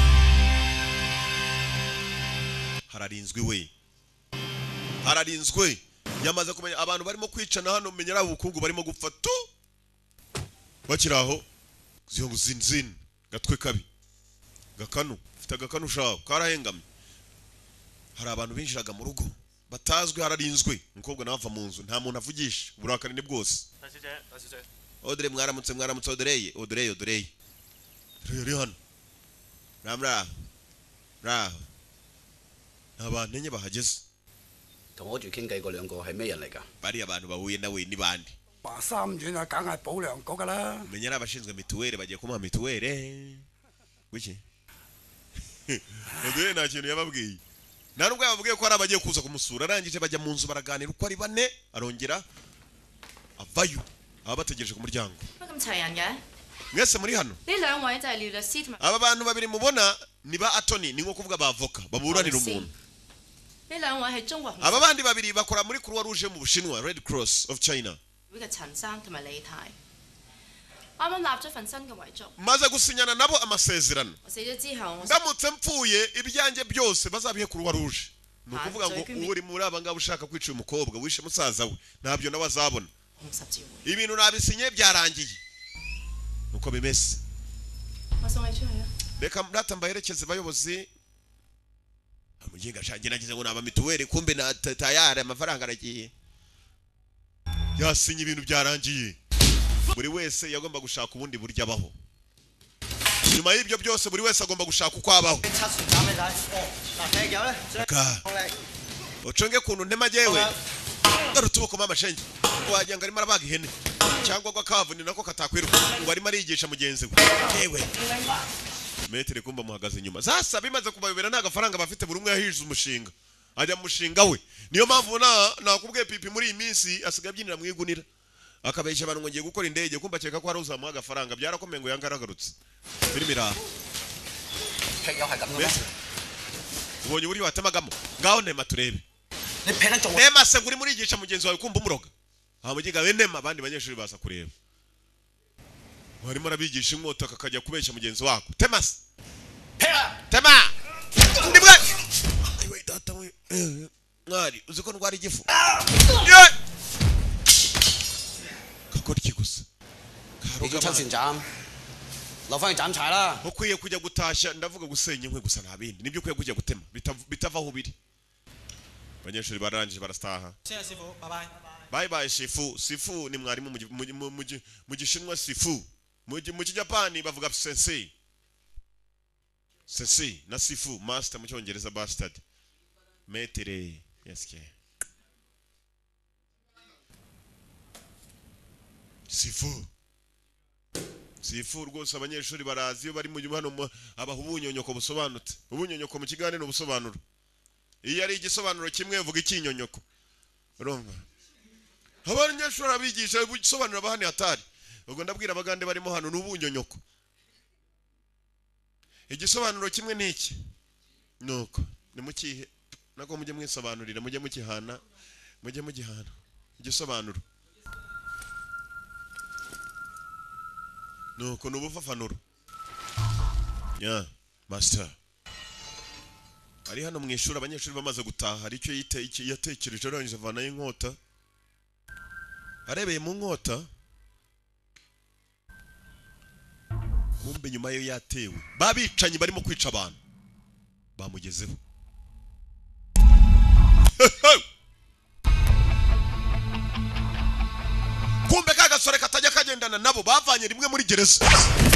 hararinzwe we hararinzwe yamaze kumenya abantu barimo kwicana hano menyera ubukungu barimo gupfa tu bakiraho ziyo zinzin gatwe kabi gakanu fita gakanu shaho karahengamye hari abantu binjiraga mu rugo batazwi hararinzwe umukobwa nawe ava mu nzu nta muntu avugisha uburakari ni bwose Audrey mwaramutse mwaramutse Audrey Audrey Audrey rero hano ramra ra abantu enye bahageze 同我住傾偈嗰兩個係咩人嚟㗎？ bari abantu bahuye nawe ni bandi 華三院啊，梗係保良局㗎啦。 umenya n'abashinzwe mituweli bagiye kumuha mituweli wiki Audrey nta kintu yababwiye nta nubwo yababwiye ko ari abagiye kuza kumusura arangije bajya mu nzu baraganira uko ari bane arongera avayo aba bategereje ku muryango 乜咁齊人嘅？ mwese muri hano 呢兩位就係廖律師同埋 aba bantu babiri mubona ni ba attorney ni nko kuvuga bavoka baburanira umuntu 呢兩位係中國紅 aba bandi babiri bakora muri Croix Rouge mu Bushinwa Red Cross of China 會嘅陳生同埋李太，啱啱立咗份新嘅遺囑。 maze gusinyana nabo amasezerano 我死咗之後，我 ndamutse mpfuye ibyanjye byose bazabihe Croix Rouge ni ukuvuga ngo uri muri aba ngabo ushaka kwica umukobwa wishe musaza we ntabyo nawe azabona 紅十字會。 ibintu nabisinye byarangiye nuko bimeze 我送你出去啊！ reka mrata mbaherekeze bayobozi amuginga shange nagize ngo naba mituweli kumbe na tayari amafaranga aragiye yasinye ibintu byarangiye buri wese yagomba gushaka ubundi buryo abaho nyuma y'ibyo byose buri wese agomba gushaka uko abaho uconge kuntu ntema jewe darutuboko mama shenge wagira ngo arimo arabaga ihene cyangwa ngo akavuni nako katakwiruka ngo arimo arigisha mugenzi we yewe metere kumba muhagaze inyuma sasa bimaze kubayobera nta gafaranga bafite buri umwe yahize umushinga ajya mu mushinga we niyo mpamvu na nakubwiye pipi muri iyi minsi asigaye abyinira mwigunira akabeshya abantu ngo ngiye gukora indege kumba cyeka ko hari uzamuha agafaranga byarakomeye ngo yangaragarutse filimi iraha ubonye buri watemagamo ngaho nema turebe nema se nguri muri igisha mugenzi wawe kumba umuroga aha mugiga we nema abandi banyeshuri baza kureba warimo arabigisha inkota kakajya kubeshya mugenzi wako tema se tema ndibwe ayiwe data we mwari uziko ndwara igifu kakora iki gusa 你叫抽船站，落翻去斬柴啦。 ukwiye kujya gutashya ndavuga gusenya inkwe gusa nta bindi nibyo ukwiye kujya gutema bitavaho biri abanyeshuri barangije barastaha bye bye sifu sifu ni mwarimu mu gishinwa sifu mu kijapani bavuga sensei sensei na sifu master mu cyongereza bastard metere yeske sifu sifu rwose abanyeshuri barazi iyo bari mu hano abaho ubunyonyoko busobanutse ubunyonyoko mu kiganiro ubusobanuro iyo ari igisobanuro kimwe vuga ikinyonyoko urumva abanyeshuri abigisha ubusobanuro abahani hatari ubwo ndabwira abagande barimo hano n'ubunyonyoko igisobanuro kimwe niki nuko ni mukihe nako mujye mwisobanurira mujye mukihana mujye mugihana igisobanuro nuko nubufafanuro ya master ari hano mu ishuri abanyeshuri bamaze gutaha aricyo yite iki yatekereje arangije avana y'inkota arebeye mu nkota kumbe nyuma yo yatewe babicanye barimo kwica abantu bamugezeho kumbe kagasore katajya kagendana nabo bavanye rimwe muri gereza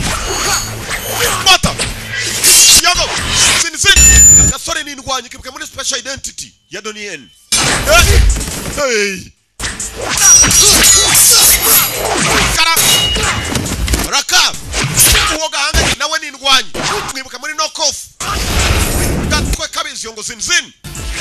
mata yago sin sin kagasore ni ndwanye kibuke muri special identity ya Donien hey kara raka uwoga hanga nawe ni ndwanye mwibuka muri knock off gatwe kabizi yongo sin sin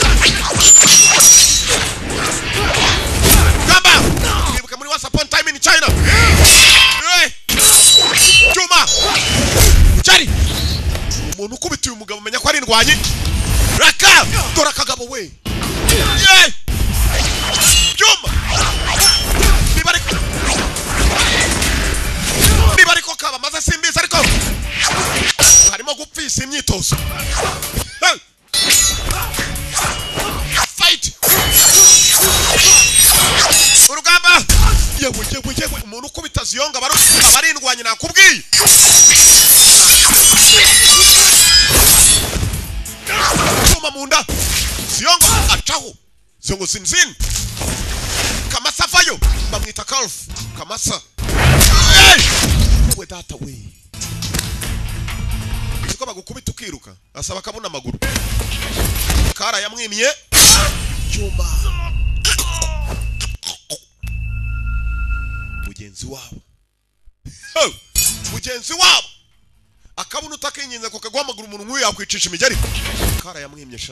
Gamba! Mwibuka muri once upon time in China. Hey! Juma! Chari! Umuntu ukubitiye umugabo menya ko ari ndwanye. Raka! Dora kagabo we. Hey! Juma! Nibari Nibari ko kaba maze simbiza ariko. Harimo gupfisa imyitozo. Hey! Fight! Urugamba yewe yewe yewe umuntu ukubita ziyonga baro abarindwanye nakubwiye Tuma munda ziyonga acaho zongo zinzin Kamasa vayo bamwita Kalf Kamasa we data we Siko bagukubita ukiruka asaba kabona amaguru Kara yamwimye Juma mugenzi wabo oh mugenzi wabo akabona utakinyenza ko kagwa amaguru umuntu nk'uyu yakwicisha imijari Kara yamwimye sha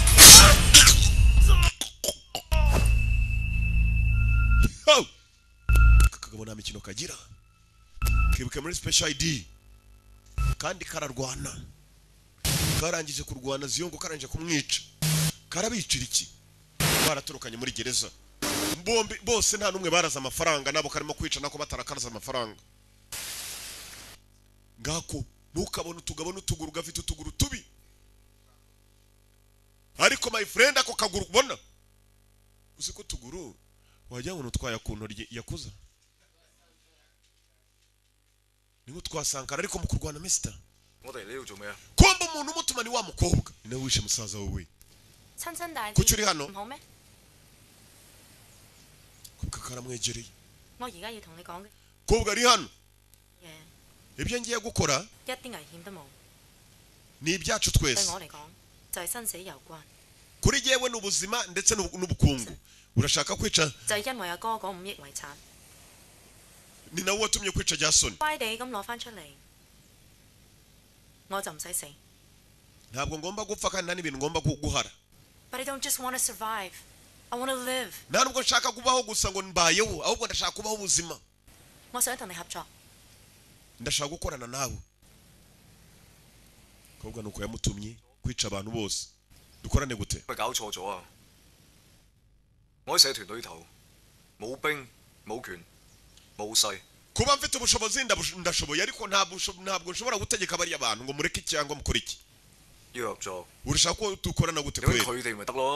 oh kagabona mikino kagira kibuke muri special I D kandi kararwana karangije kurwana ziyongo karangije kumwica karabicira iki baraturukanye muri gereza bombi bose nta numwe baraza amafaranga nabo karimo kwica nako batarakaraza amafaranga ngako nukabona utugabo n'utuguru gafite utuguru tubi ariko my friend ako kaguru kubona uziko tuguru wajya ngo nutwaya kunto yakuza niho twasankara ariko mu kurwana mister komba umuntu umutuma ni wa mukobwa ni nawe wishe musaza wowe kuki uri hano kubwa karamwegereye kobwa ari hano ibyo ngiye gukora ni ibyacu twese kuri jewe n'ubuzima ndetse n'ubukungu urashaka kwica ni nawe watumye kwica Jason ntabwo ngomba gupfa kandi nani ibintu ngomba guhara nta nubwo nshaka kubaho gusa ngo mbayeho ahubwo ndashaka kubaho ubuzima ndashaka gukorana nawe kobwa nuko yamutumye kwica abantu bose dukorane gute kuba mfite ubushobozi ndashoboye ariko ntabwo nshobora gutegeka bari abantu ngo mureke cyangwa mukore iki urashaka ko dukorana gute kweli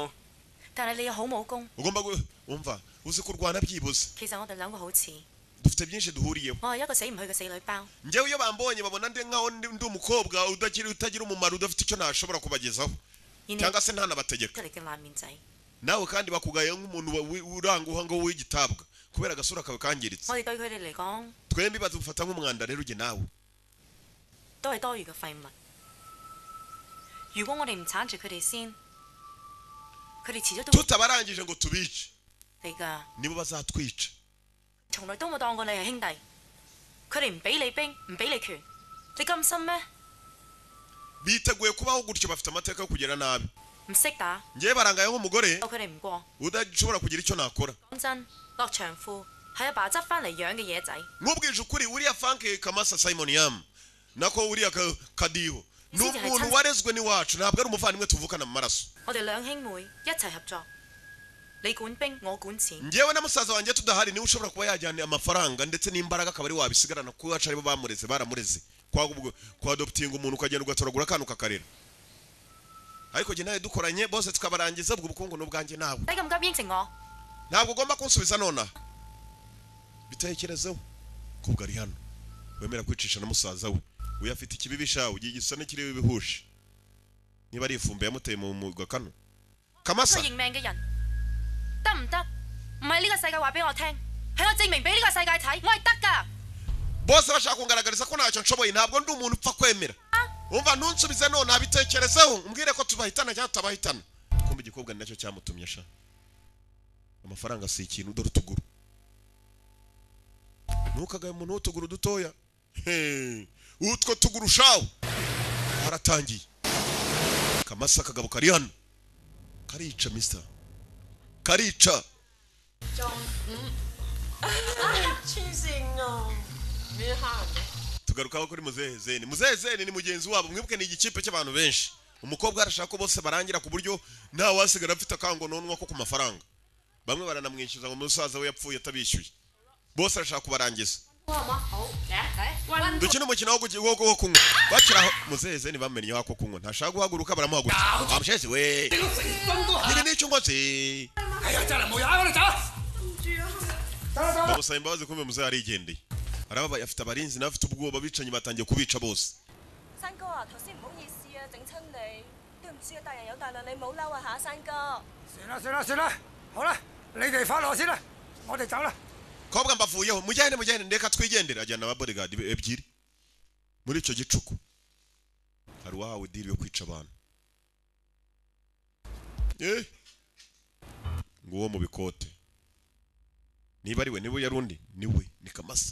ugomba umva uzi kurwana byibuze dufite byinshi duhuriyeho njyewe iyo bambonye babona ndi nkaho ndi umukobwa udakiri utagira umumaro udafite icyo nashobora kubagezaho cyangwa se ntanabategeka nawe kandi bakugaye nk'umuntu uranguha ngo w'igitabwa kubera agasura kawe kangiritse twembi badufata nk'umwanda rero uge nawe tutabarangije ngo tubice nibo bazatwica biteguye kubaho gutyo bafite amateka yo kugera nabi ngiye barangaye nk'umugore udashobora kugira icyo nakora n'ubwije ukuri uriya Frank Kamasa Simon Yam nako uriya Kadiho n'umuntu warezwe ni wacu ntabwo ari umuvandimwe tuvukana mu maraso ngewe na musaza wanjye tudahari niwe ushobora kuba yajyana amafaranga ndetse n'imbaraga akaba ari wabisigarana kuko yacu aribo bamureze baramureze kwa adoptinga umuntu ukagenda ugatoragura akantu kakarera ariko jye nawe dukoranye bose tukabarangiza ubwo bukungu n'ubwanjye nawe ntabwo ugomba kunsubiza nona bitekerezeho kubwo ari hano wemera kwicisha na musaza we uyafite ikibibisha ugiye gisa n'ikiri bihushe niba ari ifumbe yamuteye mu mugwa kano Kamasa bose bashaka kungaragariza ko ntacyo nshoboye ntabwo ndi umuntu upfa kwemera umva ntunsubize none abitekerezeho umbwire ko tubahitana cyangwa tutabahitana kumbe igikobwa nacyo cyamutumye sha amafaranga si ikintu dore utuguru ntukagaye umuntu w'utuguru dutoya utwo tuguru shawo haratangiye Kamasa kagabo kari hano karica mister karica tugarukaho kuri Muzehe Zeni Muzehe Zeni ni mugenzi wabo mwibuke ni igikipe cy'abantu benshi umukobwa arashaka ko bose barangira ku buryo nta wasigara afite akango nonwa ko ku mafaranga bamwe baranamwishyuza ngo musaza we yapfuye atabishyuye bose arashaka kubarangiza dukina umukino wo kunywa bakiraho Muzehe Zeni bamenye wako kunywa ntashaka guhaguruka baramuhaguruka amushezi we nibi nicyo ngoze bamusaba imbabazi kumbe Muzehe arigendeye araba afite abarinzi n'afite ubwoba bicanye batangiye kubica bose 唔住啊，大人有大量，你唔好嬲啊，下山哥。 算啦算啦算啦，好啦，你哋翻落先啦，我哋走啦。 kobwa mbavuyeho mujyane mujyane ndeka twigendera ajyana aba bodyguard ebyiri muri icyo gicuku hari wahawe deal yo kwica abantu eh nguwo mu bikote niba ari we niwe yarundi niwe ni Kamasa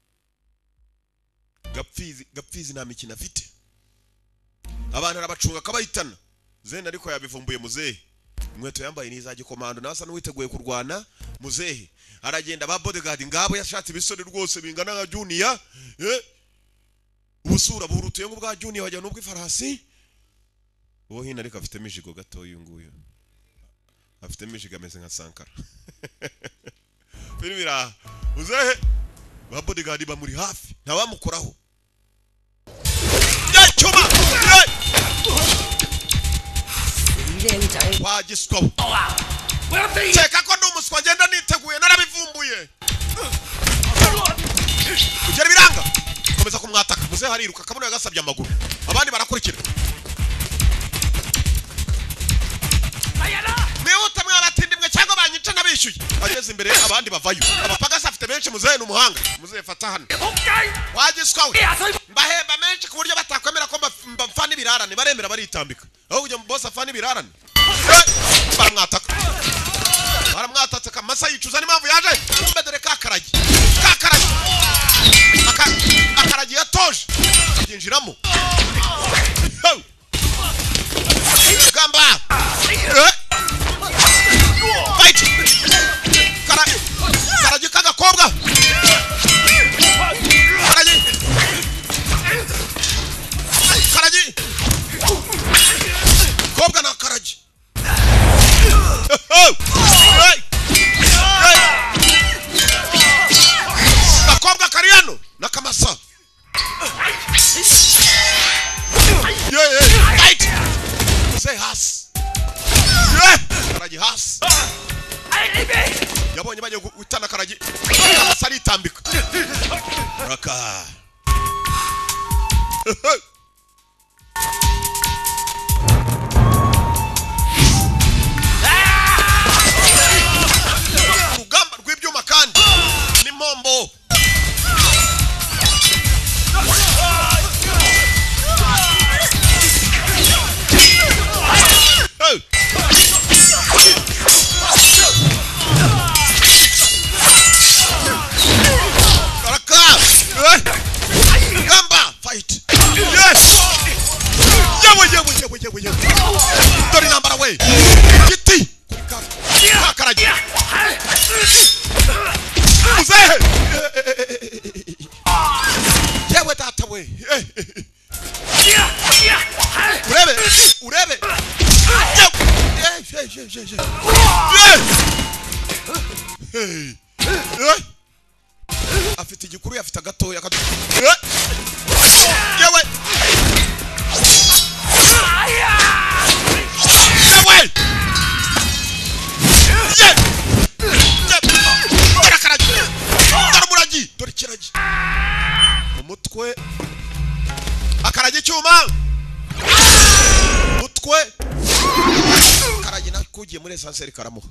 gapfizi gapfizi nta mikino afite abantu arabacunga kabayitana zene ariko yabivumbuye muzehe inkweto yambaye nizajye komando nasa n'uwiteguye kurwana muzehe aragenda ba bodyguard ngabo yashatse ibisore rwose bingana nka Junior eh ubusura burutuye ngo bwa Junior wajya n'ubwo ifarasi uwo hina ariko afite mijigo gato uyu nguyu afite mijigo ameze nka Sankara filmira muzehe ba bodyguard bamuri hafi ntawamukoraho yachuma wagiswa cheka ko numuswa ngenda niteguye narabivumbuye kugera biranga komeza kumwataka muze hariruka kabone yagasabye amaguru abandi barakurikira Mewuta mwe abatindi mwe cyangwa banyica nabishyuye ageze imbere abandi bavayo abapagasa afite benshi muze n'umuhanga muze fata hano wagiswa we mbahemba menshi ku buryo batakwemera ko mbafana ibirarane baremera baritambika aho ujya mu boss afana ibirarane baramwataka baramwatatse Kamasa yicuza n'impamvu yaje kumbe dore kakaragi kakaragi akaragi yatoje yinjiramo gamba fight karagi karagi kagakobwa karagi karagi kobwa na karagi Nakobwa Kariano na Kamasa yeah yeah fight say has yeah Karagi has yabonye baje gutana Karagi Kamasa ritambika raka rugamba rw'ibyuma kandi ni mombo gamba fight yes yawe yawe yawe yawe yawe dori nambara we kiti Karagi muzehe yewe data we urebe urebe afite igikuru yafite agatoya yewe yewe Karagi dore kiragi umutwe akaragi cyuma umutwe Karagi nakugiye muri esanseri karamuha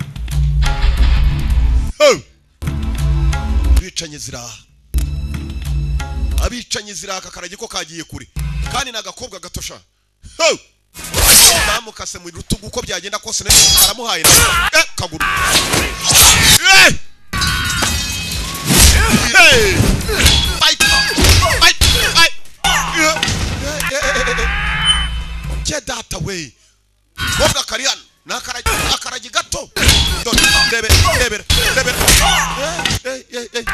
bicanye ziraha abicanye ziraha Karagi ko kagiye kure kandi nagakobwa gatosha bamukase mu rutugu uko byagenda kose aramuhaye eh kaguru eh hey fight fight fight get that away kobwa Kariano na Karagi akaragi gato don debe debe debe eh eh eh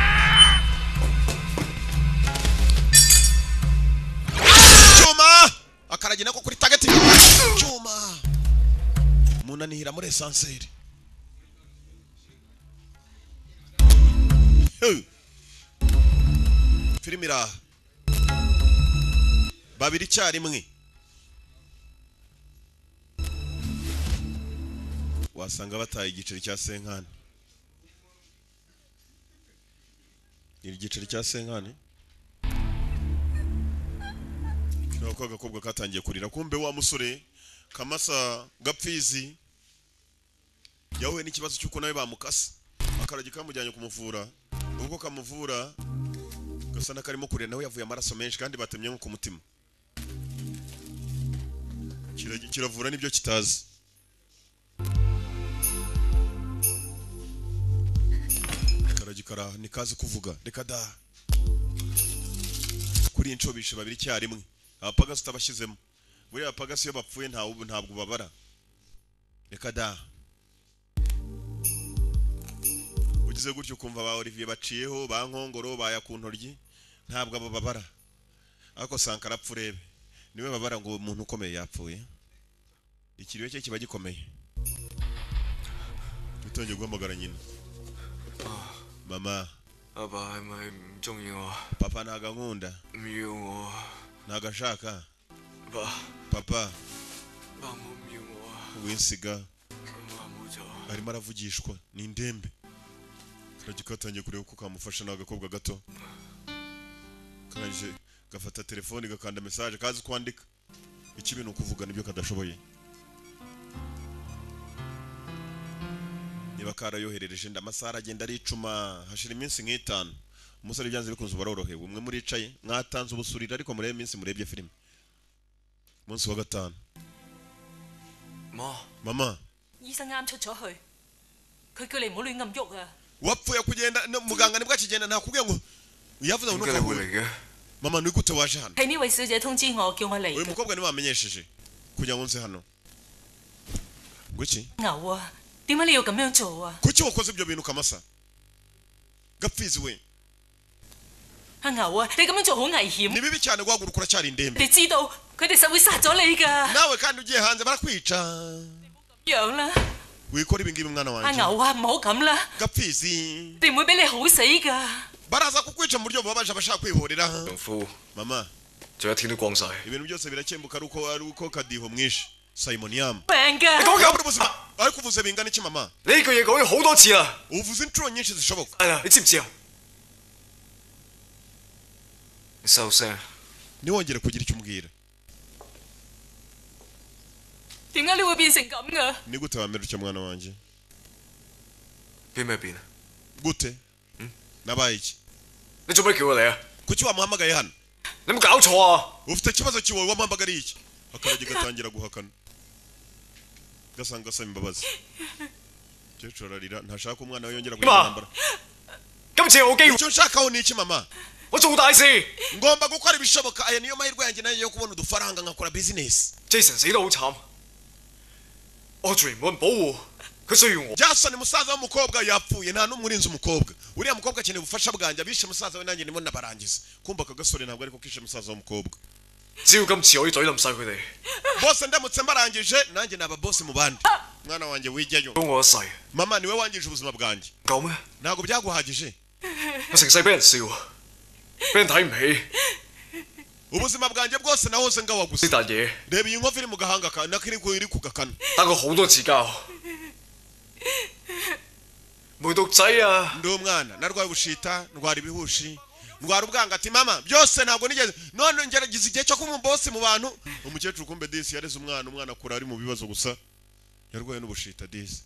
chuma Akaragi nako kuri target chuma munanihira muri esanseri filmira babiri cyari mwe wasanga bataye igiceri cya Senkani ni igiceri cya Senkani nuko agakobwa katangiye kurira kumbe wa musore Kamasa Gapfizi yahuye n'ikibazo cy'uko nawe bamukase akaragi kamujyanye kumuvura ubwo kamuvura gasa nakarimo kurira nawe yavuye amaraso menshi kandi batemye nko ku mutima kiravura nibyo kitazi karagi kara nikazi kuvuga reka da kuri incobishe babiri cyarimwe abapagasi utabashyizemo buriya abapagasi iyo bapfuye ntabwo ntabwo babara reka da ugize gutyo kumva ba Olivier baciyeho ba Nkongoro baya ku ntoryi ntabwo abo babara ariko Sankara apfurebe niwe babara ngo umuntu ukomeye yapfuye ikiriwe cye kiba gikomeye utonye guhamagara nyina mama aba mai mjongyo papa ntaga nkunda myo ntaga shaka ba papa ba mu myo winsiga arimo aravugishwa ni indembe karagikatangiye kureba uko kamufasha n'agakobwa gato kanje gafata telefone gakanda message kazi kwandika iki bintu kuvuga nibyo kadashoboye niba karayoherereje ndamasara agenda ari icuma hashira iminsi nk'itanu umusore byanze bikunze barorohewe umwe muri icaye mwatanze ubusurira ariko murebe iminsi murebye filime munsi wa gatanu ma mama 醫生啱出咗去，佢叫你唔好亂咁喐啊！ wapfuye kugenda muganga nibwo akigenda ntakubwiye ngo yavuze ngo nuko mama ni gute waje hano 係呢位小姐通知我叫我嚟。 uyu mukobwa ni wamenyesheje kugira ngo nze hano guki 牛啊，點解你要咁樣做啊？ kuki wakoze ibyo bintu Kamasa Gapfizi we 阿牛啊，你咁樣做好危險。 ni bibi cyane guhaguruka uracyari indembe 你知道佢哋實會殺咗你㗎。 nawe kandi ugiye hanze barakwica 樣啦。 wikora ibi ngibi mwana 阿 wanjye 牛啊，唔好咁啦。 Gapfizi 你唔會俾你好死㗎。 baraza kukwica mu buryo bubabaje abashaka kwihorera mfu mama 仲有天都光晒 ibintu byose birakembuka ari uko ari uko kadiho mwinshi Simon Yam 病㗎。 講緊ubuzima ariko uvuze bingana iki mama 呢句嘢講咗好多次啦 uvuze inshuro nyinshi zishoboka 係啦你知唔知啊 你收聲 niwongere kugira icyo umbwira 點解你會變成咁㗎？ ni gute wamerutse mwana wanjye 邊咩變啊 gute nabaye iki 你做咩叫我嚟啊 kuki wamuhamagaye hano 你有冇搞錯啊 ufite ikibazo kiwowe wamuhamagariye iki akaragi gatangira guhakana gasanga asaba imbabazi cecuru ararira ntashaka umwana we yongera kuyambara 今次我機會 icyo nshakaho ni iki mama 我做大事 ngomba gukora ibishoboka aya niyo mahirwe yanjye nayo yo kubona udufaranga nkakora business Jason 死得好慘 Audrey 冇人保護佢需要我 Jason musaza w'umukobwa yapfuye nta n'umwe urinze umukobwa uriya mukobwa akeneye ubufasha bwanjye abishe musaza we nanjye ndimo nabarangiza kumva aka gasore ntabwo ariko kishe musaza w'umukobwa 只要今次我要懟冧晒佢哋 bose ndamutse mbarangije nanjye naba boss mu bandi mwana wanjye wijyayo 幫我一世 mama niwe wangije ubuzima bwanjye 夠咩 ntabwo byaguhagije 我成世俾人笑俾人睇唔起 ubuzima bwanjye bwose nahoze ngawa gusa 呢笪嘢 reba iyi nkovu iri mu gahanga ka nakiri ko iri ku gakana 打過好多次交梅毒仔啊 ndi umwana narwaye ubushita ndwara ibihushi ndwara ubwangati mama byose ntabwo nigeze none ngeragize igihe cyo kuba umbosi mu bantu umukecuru kumbe disi yareze umwana umwana akura ari mu bibazo gusa yarwaye n'ubushita disi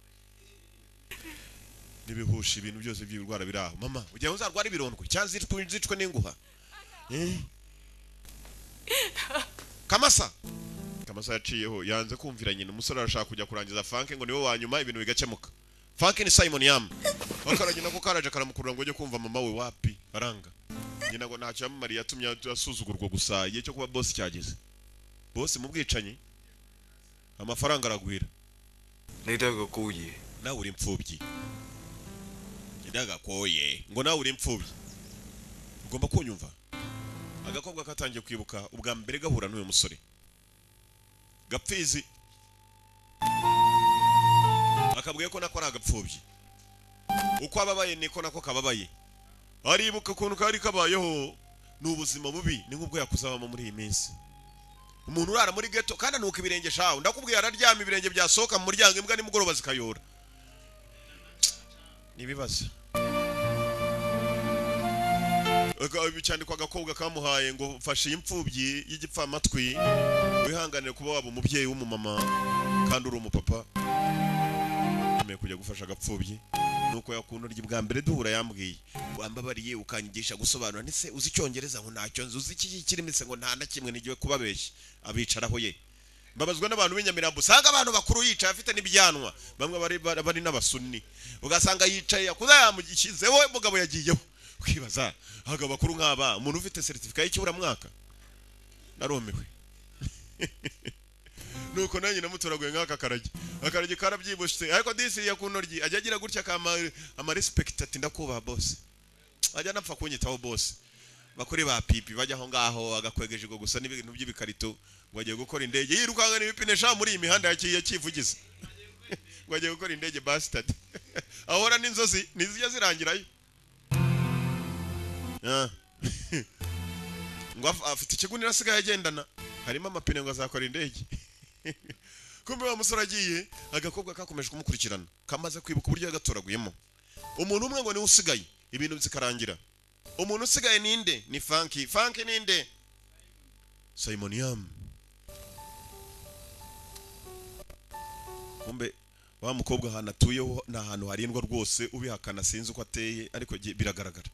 n'ibihushi ibintu byose by'ibirwara biri aho mama ugiye uzarwara ibirondwe cyangwa zicwe zicwe n'inguha eh Kamasa Kamasa yaciyeho yanze kumvira nyina umusore arashaka kujya kurangiza Frank ngo niwe wanyuma ibintu bigakemuka Frank ni Simon Yam bakaragina ko karaje karamukurura ngo ajye kumva mama we wapi aranga nyina ngo ntacyo yamumariye yatumye asuzugurwa gusa igihe cyo kuba boss cyageze boss mu bwicanyi amafaranga aragwira 你都係個孤兒 nawe uri imfubyi ndagakoye ngo nawe uri imfubyi ugomba kunyumva agakobwa katangiye kwibuka ubwa mbere gahura n'uyu musore Gapfizi akabwiye ko nako ari agapfubyi uko ababaye niko nako kababaye aribuka ukuntu kari kabayeho n'ubuzima bubi ni nk'ubwo yakuzabamo muri iyi minsi umuntu urara muri ghetto kandi nuko ibirenge shaho ndakubwiye araryama ibirenge byasohoka mu muryango imbwa nimugoroba zikayora nibibaza cyandikwa agakobwa kamuhaye ngo fashe impfubyi y'igipfamatwi wihanganire kuba waba umubyeyi w'umumama kandi uri umupapa yemeye kujya gufasha agapfubyi nuko yakundo ry'ibwa mbere duhura yambwiye wambabariye ukanyigisha gusobanura nise uzi icyongereza ngo ntacyo nzi uzi iki kirimise ngo nta na kimwe nigiye kubabeshya abicaraho ye mbabazwa n'abantu b'inyamirambo usanga abantu bakuru yicaye afite n'ibyanwa bamwe bari bari n'abasuni ugasanga yicaye akuza yamugikizeho mugabo yagiyeho ukibaza haga bakuru nk'aba umuntu ufite certificate y'ikibura mwaka naromewe nuko nanjye namuturaguye nk'aka karagi akaragi karabyibushye ariko disi ya kunoryi ajya agira gutya kama ama respect ati ndakubaha boss ajya napfa kunyitaho boss bakuri ba pipi bajya aho ngaho agakwegeje go gusa n'ibintu by'ibikarito ngo agiye gukora indege yirukanga n'ibipine sha muri iyi mihanda yakiye kivugiza ngo agiye gukora indege bastard ahora n'inzozi nizijya zirangirayo ah ngo afite ikigunira asigaye agendana harimo amapine ngo azakora indege kumbe wa musore agiye agakobwa kakomeje kumukurikirana kamaze kwibuka uburyo yagatoraguyemo umuntu umwe ngo ni usigaye ibintu bikarangira umuntu usigaye ninde ni Funky Funky ninde Simon Yam kumbe wa mukobwa hana atuyeho na hantu harindwa rwose ubihakana sinzi uko ateye ariko biragaragara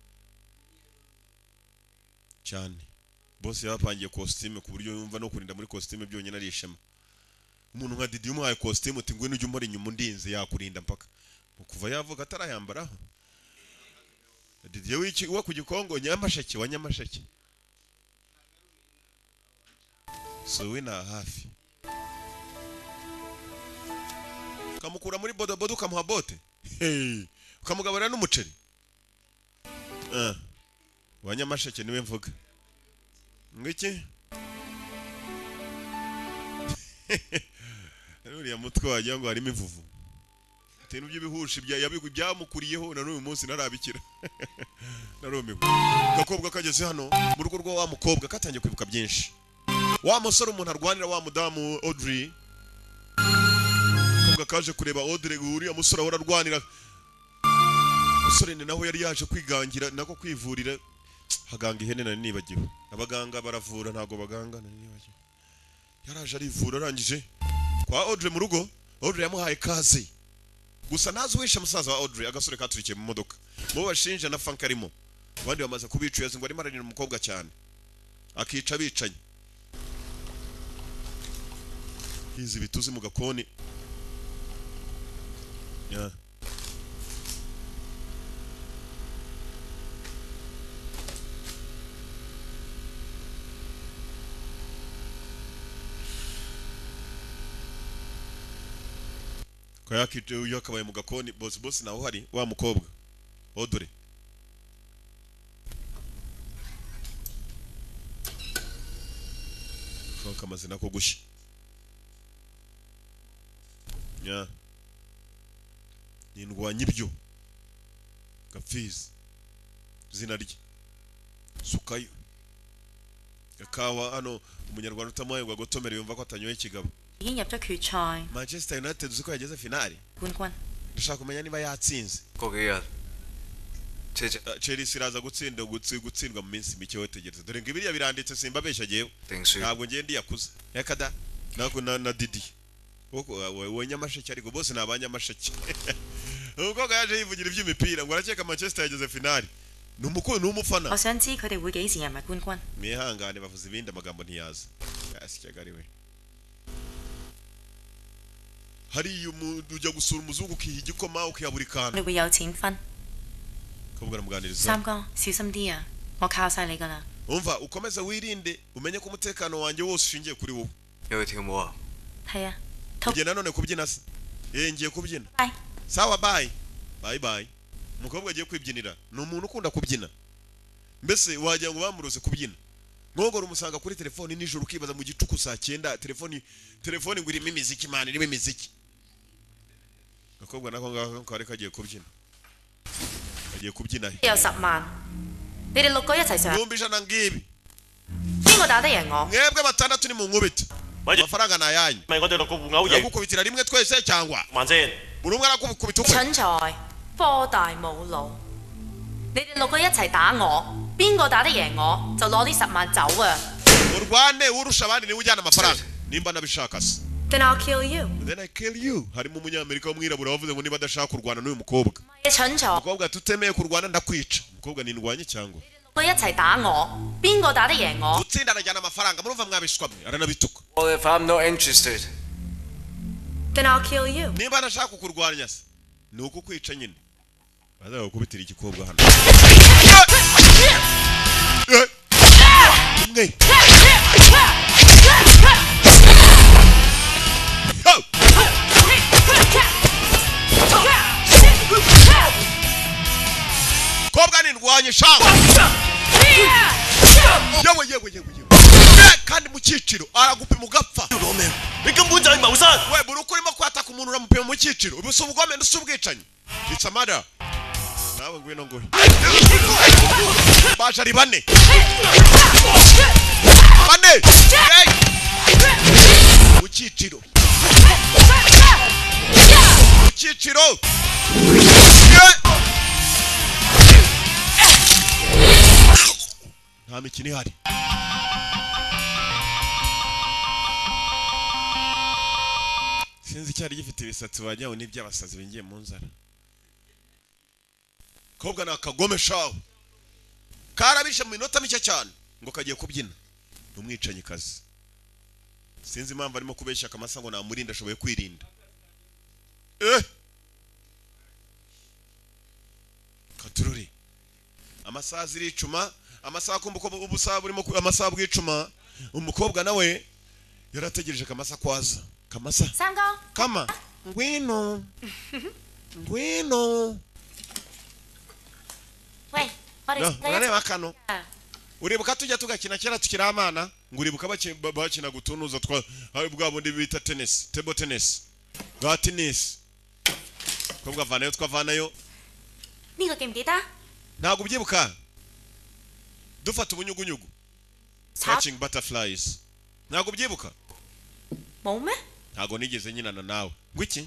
cyane boss yapangiye costume ku buryo yumva no kurinda muri costume byonyine ari ishema umuntu nka Didi umuhaye costume uti ngwino ujye umuri nyuma undinze yakurinda mpaka kuva yavuga atarayambaraho Didi wiki uwa ku Gikongo Nyamasheke wa Nyamasheke so wina hafi kamukura muri bodo bodo kamuha bote hey ukamugabana n'umuceri eh wa Nyamasheke niwe mvuga ngiki Nuriya mutwe wajya ngo harimo ivuvu Tenu by'ibihushi bya yabigwi byamukuriyeho na n'uyu munsi narabikira naromewe gakobwa kageze hano mu rugo rwa wa mukobwa katangiye kwibuka byinshi wa musore umuntu arwanira wa mudamu Audrey kobwa kaje kureba Audrey uriya musore ahora arwanira musore ni naho yari yaje kwigangira nako kwivurira haganga ihene na nibagiwe abaganga baravura ntago baganga na nibagiwe yaraje arivura arangije kwa Audrey mu rugo Audrey yamuhaye kaze gusa nazo wisha musaza wa Audrey agasore katurikiye mu modoka mu bashinja na Funky arimo abandi bamaze kubicuye ngo ari maranira umukobwa cyane akica bicanye hizi bituzi mu gakoni ya yakite uyu akabaye mu gakoni boss boss naho hari wa mukobwa Audrey Funky amazina ko gushya ya nindwanya ibyo gapfizi zina rye sukayo akawa hano umunyarwanda utamuhaye ngo agotomere yumva ko atanyoye ikigabo 已經入咗決賽 Manchester United uzi ko yageze finale 冠軍 ndashaka kumenya niba yatsinze 過幾日 Chelsea iraza gutsinda gutsindwa mu minsi mike wetegereza dore ngo ibiriya biranditse simba besha giye ntabwo ngiye ndi yakuza yakada nako na, na Didi uko we Nyamasheke ariko bose nabanyamasheke uko gaje yivugira iby'imipira ngo arakeka Manchester yageze finale numuko numufana 我想知佢哋會幾時贏埋冠軍 mwihangane bavuze ibindi amagambo ntiyaza yasikagari we hari umuntu ujya gusura umuzungu kiha igikoma ukiyabura ikana 你會有錢分 kabugana muganiriza 三哥小心啲啊我靠晒你㗎啦 umva ukomeze wirinde umenye ko umutekano wanjye wose ushingiye kuri wowe yewe跳舞啊係啊 Ugiye nanone kubyina se eh ngiye kubyina bye sawa bye bye bye umukobwa agiye kwibyinira ni umuntu ukunda kubyina mbese wajya ngo bamuroze kubyina nkogora umusanga kuri telefone nijoro ukibaza mu gicuku saa cyenda telefone telefone ngo irimo imiziki man irimo imiziki gakobwa nako ngako kare kagiye kubyina agiye kubyina 有十萬你哋六個一齊上 numbi ijana ngibi 邊個打得贏我 mwebwe batandatu ni mu nkubita amafaranga nayanyu 咪我哋六個互毆型 gukubitira rimwe twese cyangwa 慢先 buri umwe arakubita ukwe 蠢材科大冇腦你哋六個一齊打我邊個打得贏我就攞呢十萬走啊 urwane urusha abandi niwe ujyana amafaranga nimba nabishaka se Then I'll kill you then I kill you harimo umunyamerika w'umwirabura wavuze ngo niba adashaka kurwana n'uyu mukobwa 你蠢咗 umukobwa tutemeye kurwana ndakwica umukobwa nindwanye cyangwa 佢一齊打我邊個打得贏我 utsinda arajyana amafaranga murumva mwabishwamwe aranabituka Well, if I'm not interested. Then I'll kill you nimba nashaka kukurwanya se ni uko kwica nyine bazaga kubitira igikobwa hano mwe kobwa nindwanye shaho yewe yewe yewe kandi mu cyiciro aragupima ugapfa ikambuza imausa we buri uko urimo kwataka umuntu uramupima mu cyiciro ubuso ubugome ndetse ubwicanyi it's a murder nawe ngwino nguhe baje ari bane bane mu cyiciro mu cyiciro nta mikino ihari sinzi icyari gifite ibisatsi wajyaho n'iby'abasazi bingiye mu nzara kobwa na kagome shaho karabishe mu minota mike cyane ngo kagiye kubyina umwicanyi kazi sinzi impamvu arimo kubeshya akamasa ngo namurinda ashoboye kwirinda eh katururi amasaha ziricuma amasaha kumbuko ubusaha burimo amasaha bwicuma umukobwa nawe yarategereje kamasa kwaza kamasa Sango kama ngwino ngwino we urareba kano uribuka tujya tugakina kera tukiri amana ngo uribuka bakina gutunuza twa bwa bundi bita tennis table tennis ga tennis kobwa vanayo twavanayo 呢個記唔記得 ntabwo ubyibuka dufata ubunyugunyugu catching butterflies ntabwo ubyibuka 冇咩 ntabwo nigeze nyinana nawe ngwiki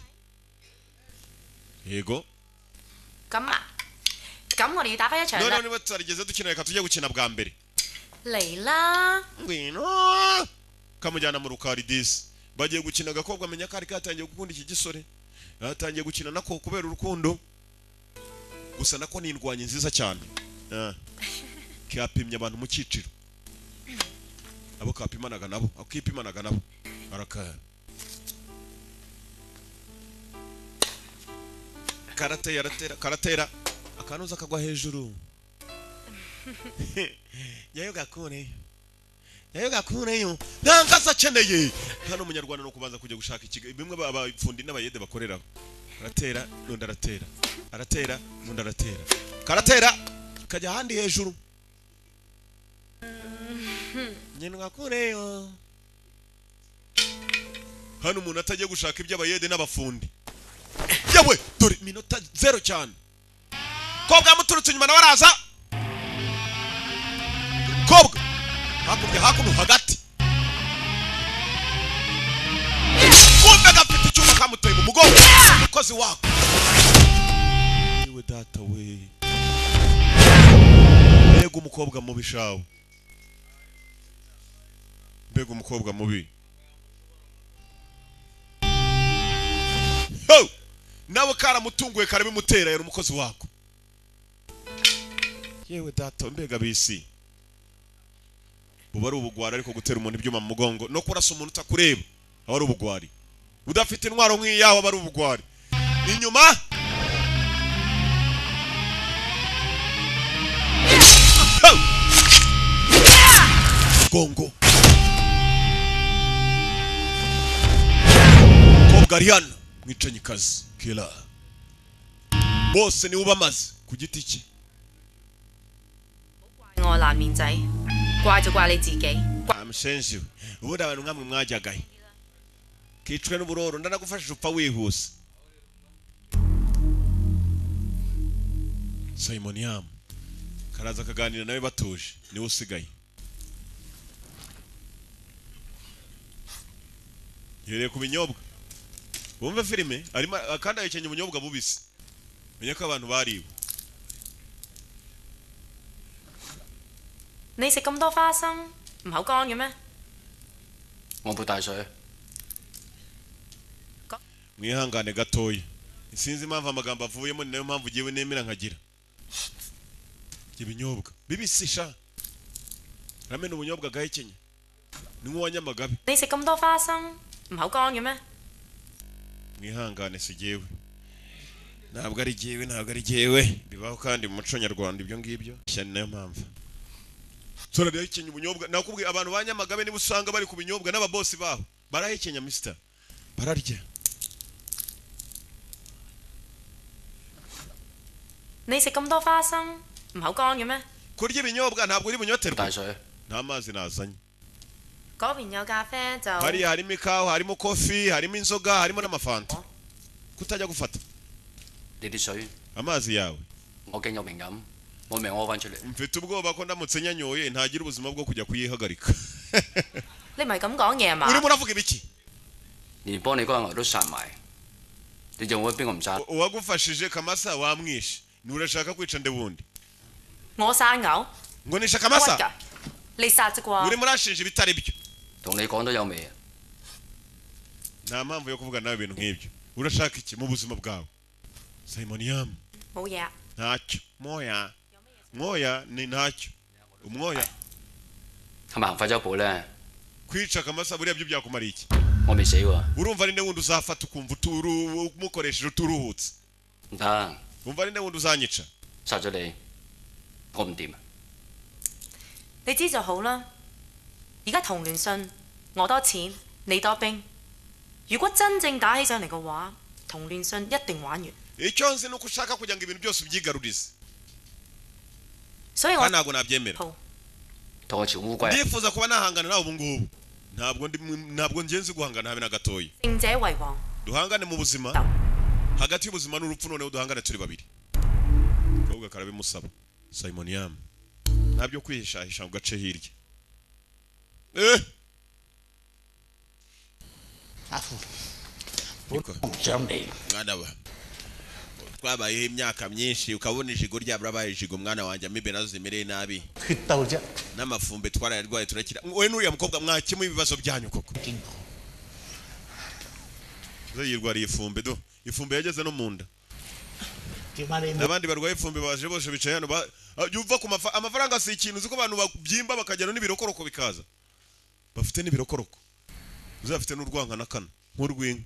yego 咁啊咁我哋要打翻一場 none 啦 niba tutarigeze dukina reka tujye gukina bwa mbere 嚟啦 ngwino kamujyana mu rukari disi bagiye gukina agakobwa amenya ko ari katangiye gukunda iki gisore yatangiye gukina nako kubera urukundo gusa nako ni indwanyi nziza cyane kapimye abantu mu cyiciro abo kapimanaga nabo akipimanaga nabo araka karate yaratera karatera akanuza kagwa hejuru yayo gakure yayo gakure yo ntangaza ceneye hano umunyarwanda no kubanza kujya gushaka ikiga bimwe abafundi n'abayede bakoreraho aratera nunda aratera aratera nunda aratera karatera kajya handi hejuru nyine gakure yo hano umuntu atagiye gushaka iby'abayede n'abafundi yewe dore minota zero cyane kobwa muturutse nyuma nawe araza kobwa hakurya hakuno hagati kumbe gafite icyuma kamuteye mu mugongo umukozi wako yewe data we mbega umukobwa mubi shawe mbega umukobwa mubi ho nawe karamutunguye karabimutera yari umukozi wako yewe data mbega bisi buba ari ubugwari ariko gutera umuntu ibyuma mu mugongo no kurasa umuntu utakureba aba ari ubugwari udafite intwaro nk'iyawe aba ari ubugwari inyuma gongo kobwa Ariana mwicanyikazi kila bose ni ubamaze ku giti cye 我爛面仔怪就怪你自己 amushenje ubundi abantu nkamwe mwajyagaye kicwe n'uburoro ndanagufashije upfa wihuse Simon Yam karaza kaganira nawe batuje niwe usigaye yereye ku binyobwa bumve filime arimo kandi ayikenye ubunyobwa bubisi. menye ko abantu bariwe 你食咁多花生，唔口乾嘅咩？ 我潑大水。 mwihangane gatoya sinzi impamvu amagambo avuyemo ni nayo mpamvu ugiye nemera nkagira ibinyobwa bibisi sha ramena ubunyobwa gahekenya ni nk'uwanyamagabe 你食咁多花生，唔口乾嘅咩？ mwihangane si jyewe ntabwo ari jyewe ntabwo ari jyewe bibaho kandi mu muco nyarwanda ibyo ngibyo cyane nayo mpamvu sora yahekenya ubunyobwa nakubwiye abantu banyamagabe niba usanga bari ku binyobwa n'ababosi baho barahekenya mister bararya 你食咁多花生，唔口乾嘅咩？ kurya ibinyobwa ntabwo uri bunyoterwa nta mazi nazanye 嗰邊有咖啡就 hariya harimo ikawa harimo kofi harimo inzoga harimo n'amafanta kutajya gufata 呢啲水 amazi yawe 我驚有明飲，我明屙翻出嚟。 mfite ubwoba ko ndamutse nyanyoye ntagira ubuzima bwo kujya kuyihagarika 你唔係咁講嘢嘛？ urimo uravuga ibiki 連幫你嗰個牛都殺埋，你仲會邊個唔殺？ uwagufashije kamasa wamwishe nurashaka kwica nde bundi 我生牛， ngo nishe kamasa 你殺啫啩？ urimo urashinja ibitari byo 同你講都有味。 nta mpamvu yo kuvuga nawe ibintu nk'ibyo urashaka iki mu buzima bwawe Simonium 冇嘢。 ntacyo moya moya ni ntacyo umwoya 係咪行快走步咧？ kwica kamasa buriya byo byakumara iki 我未死喎。 urumva ari nde wundi uzafata ukumva uturu umukoresheje uturuhutse 唔得， umva ari nde wundi uzanyica 殺咗你，我唔掂。 你知就好啦。而家同聯信，我多錢，你多兵。如果真正打起上嚟嘅話，同聯信一定玩完。 icyo nzi nuko ushaka kugira ngo ibintu byose ubyigarurize 所以我 ntabwo nabyemera 同我朝烏龜。 ndifuza kuba nahangana nawe ubu ngubu ntabwo ndi ntabwo ngenzi guhangana habe na gatoya 勝者為王。 duhangane mu buzima hagati y'ubuzima n'urupfu noneho duhangane turi babiri kobwa karabimusaba Simonium ntabyo kwihishahisha ngo gace hirya eh afu mwana wa twabayeho imyaka myinshi ukabona ijigo ryaburabaye ijigo mwana wanjye amibe nazo zimereye nabi n'amafumbe twararwaye turakira wowe n'uriya mukobwa mwakemu ibibazo byanyu koko yirwariye ifumbe do ifumbe yageze no munda abandi barwaye ifumbe baje bose bicaye hano yumva ku amafaranga si ikintu uzi ko abantu babyimba bakajyana n'ibirokoroko bikaza bafite n'ibirokoroko uzafite n'urwanga na kana nk'urwinka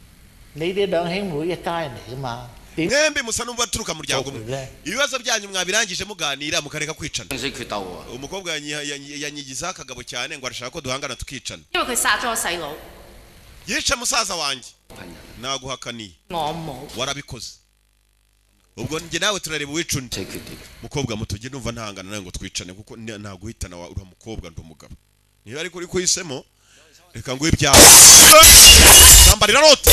mwembi musa n'ubu baturuka mu muryango umwe ibibazo byanyu mwabirangije muganira mukareka kwicana umukobwa yanyigizaho akagabo cyane ngo arashaka ko duhangana tukicana 因為佢殺咗我細佬。 yica musaza wanjye naguhakaniye 我冇。 warabikoze ubwo njye nawe turareba uwicundi mukobwa muto njye numva ntahangana nawe ngo twicane kuko naguhitana wa uriya mukobwa ndi umugabo niba ariko uri kuhisemo reka ngo ibyawe nambarira rote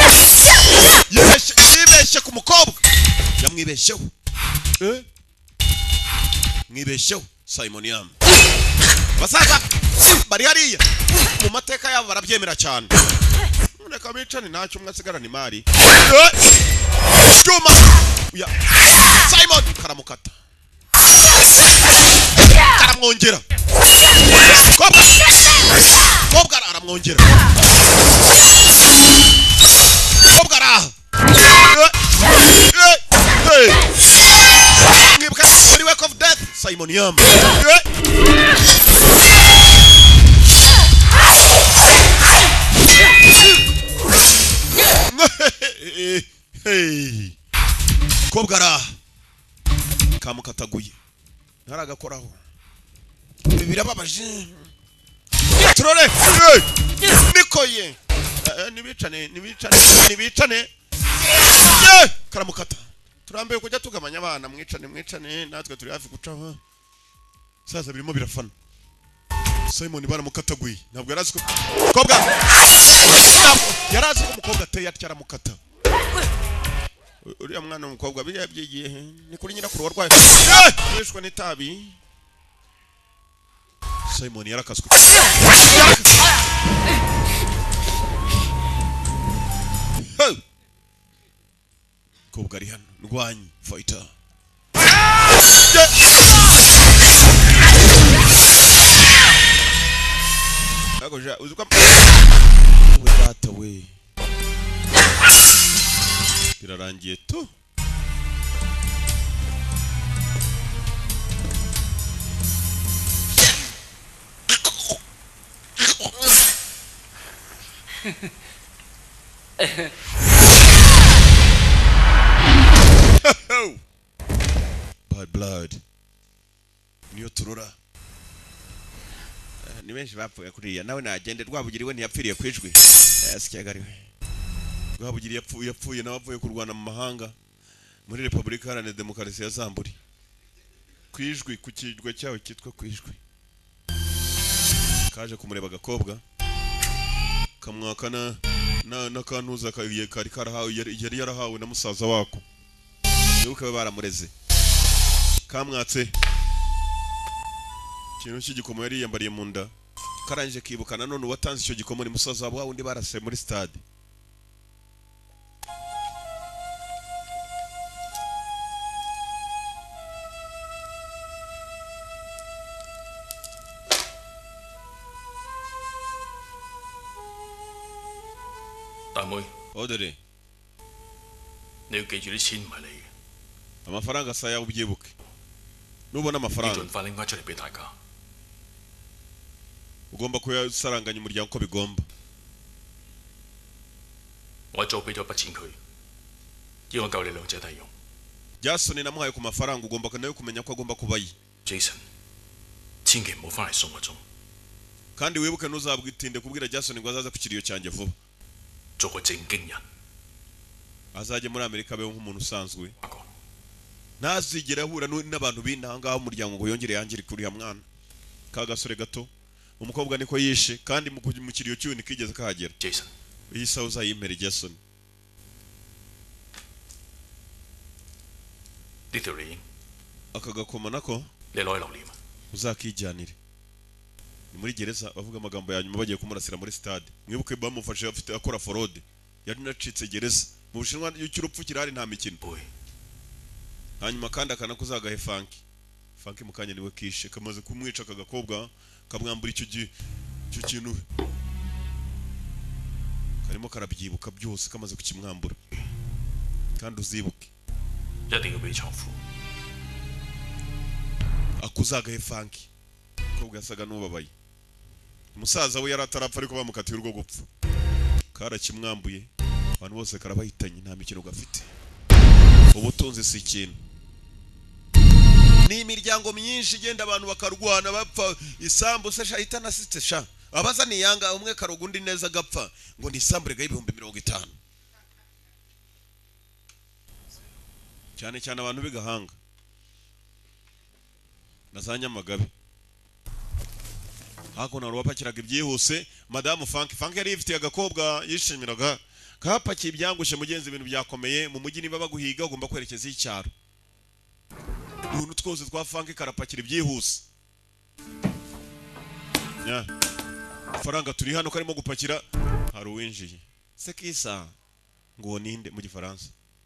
yibeshye ku mukobwa yamwibeshyeho eh mwibeshyeho Simonium basaza bari hariya mu mateka yabo barabyemera cyane reka bicane ntacyo mwasigara ni mari Juma ya Simon karamukata karamwongera kobwa kobwa aramwongera kobwa araha mwibuka muri Wake of Death Simonium hey kobwa araha kamukataguye ntaragakoraho birababaje turore nikoye nibicane nibicane nibicane karamukata turambiye kujya tugamanya abana mwicane mwicane natwe turi hafi gucaho sasa birimo birafana Simon baramukataguye ntabwo yarazi ko kobwa yarazi ko umukobwa ateye atya aramukata uriya mwana w'umukobwa byagiye ni kuri nyirakuru warwaye yishwe n'itabi Simon yarakaswe kobwa ari hano ndwanyi fighter ako ja uzuka we data we birarangiye tu bad blood niyo turura ni benshi bapfuye kuriya nawe nagende Rwabugiriwe ntiyapfiriye kwijwi yasikagariwe Rwabugiri yapfuye yapfuye nabavuye kurwana mu mahanga muri Republika Iharanira Demokarasi ya Zamburi kwijwi ku kijwe cyawe kitwa kwijwi kaje kumureba agakobwa kamwakana na nakantuza kariye kari karahawe yari yarahawe na musaza wako yuko baramureze kamwatse kintu cy'igikomo yari yambariye mu nda karangije kibukana none watanze icyo gikomo ni musaza wabo wundi barase muri stade 大妹 Odere 你要記住啲錢唔係你嘅 amafaranga saya ubyibuke nubona amafaranga 盡快拎翻出嚟俾大家 ugomba kuyasaranganya umuryango ko bigomba 我一早俾咗筆錢佢要我夠你兩者抵用 Jason namuhaye ku mafaranga ugomba nayo kumenya ko agomba kubayi Jason 千祈唔好翻嚟送我鐘 kandi wibuke ntuzabwitinde kubwira Jason ngo azaza ku kiriyo cyanjye vuba 做個正經人 azajye muri Amerika abe nk'umuntu usanzwe ntazigera ahura n'abantu b'intanga umuryango ngo yongere yangire kuri ya mwana ka gasore gato umukobwa niko yishe kandi mu kiriyo cy'uyu nikigeze kahagera Jason iyi sawa uzayimpere Jason 呢條鏈 aka gakoma nako 你攞去留念 uzakijyanire ni muri gereza bavuga amagambo ya nyuma bagiye kumurasira muri stade mwibuke bamufashe afite akora forode yari nacitse gereza mu Bushinwa y'urupfu kirari nta mikino hanyuma kandi akana kuzagahe Funky Funky mukanya niwe kishe kamaze kumwica akagakobwa kamwambura icyo gihe cyo kintu karimo karabyibuka byose kamaze kukimwambura kandi uzibuke 一定要俾長夫 akuzagahe Funky kobwa yasaga n'ubabaye umusaza we yaratarapfa ariko bamukatiye urwo gupfa karakimwambuye abantu bose karabahitanye nta mikino gafite ubutunzi si ikintu ni imiryango myinshi igenda abantu bakarwana bapfa isambu se shahita nasitse sha abaza ni yanga umwe karoga undi neza gapfa ngo ni isambu rega y'ibihumbi mirongo itanu cyane cyane abantu bigahanga nazanya magabe hako na rwapakiraga ibyihuse Madame Funky Funky yari ifite agakobwa yishimiraga kapakiye ibyangushe mugenzi ibintu byakomeye mu mujyi niba baguhiga ugomba kwerekeza icyaro umuntu twose twa Funky karapakira ibyihuse ya faranga turi hano karimo gupakira hari uwinjiye sekisa ngo ninde mu gifaransa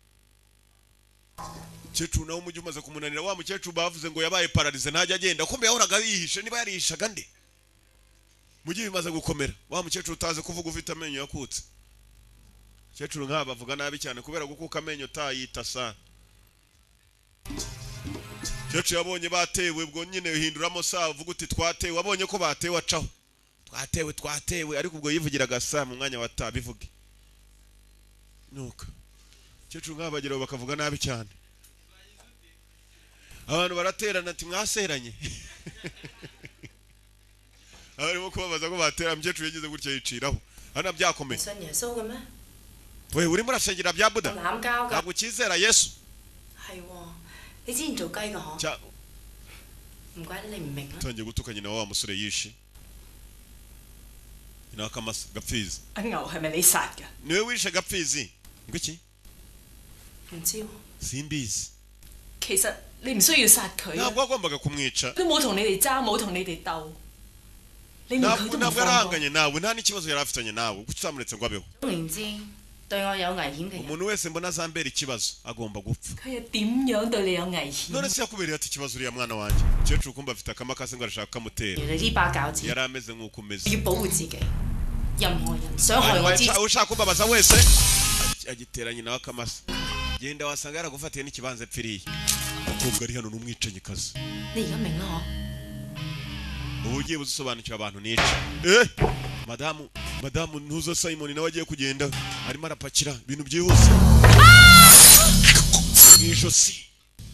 Cyecu nawo mujyi umaze kumunanira wa mukecuru bavuze ngo yabaye paralize ntajya agenda kumbe yahoraga yihishe niba yarihishaga nde mujyi bimaze gukomera wa mukecuru utaze kuvuga ufite amenyo yakutse Cyecu nk'aba bavuga nabi cyane kubera gukuka amenyo tayita sa Cyecu yabonye batewe ubwo nyine hinduramo sa uvuga uti twatewe wabonye ko batewe acaho twatewe twatewe ariko ubwo yivugiraga sa mu mwanya watabivuge nuko Cyecu nk'aba bagira bakavuga nabi cyane abantu baraterana ati mwaseranye arimo kubabaza ko batera mukecuru yagize gutya yiciraho hana byakomeye we uri murasengera bya Buda ntabwo ukizera Yesu tangiye gutuka nyina wa musore yishe ina kamasa gapfizi niwe wishe gapfizi ngiki simbizi 其實你唔需要殺佢。 ntabwo wagombaga kumwica 都冇同你哋爭，冇同你哋鬥。你連佢都唔放過。 ntabwo yarahanganye nawe nta n'ikibazo yari afitanye nawe kuki utamuretse ngo abeho 總言之， 對我有危險嘅人。 umuntu wese mbona azambera ikibazo agomba gupfa. 佢係點樣對你有危險？ none se yakubereye ati ikibazo uriya mwana wanjye umukecuru kumva afite akamakasi ngo arashaka kamutera. 你呢把餃子 yari ameze nk'uko umeze. 要保護自己，任何人想害我之前， ushaka kumbabaza wese agitera nyina w'akamasa. genda wasanga yaragufatiye n'ikibanza epfiriye. umukobwa ari hano n'umwicanyikazi. 你而家明啦嗬？ ubu ugiye buzisobanukira abantu nica. eh madamu madamu ntuzo Simon nawe agiye kugenda arimo arapakira ibintu byihuse mwijosi.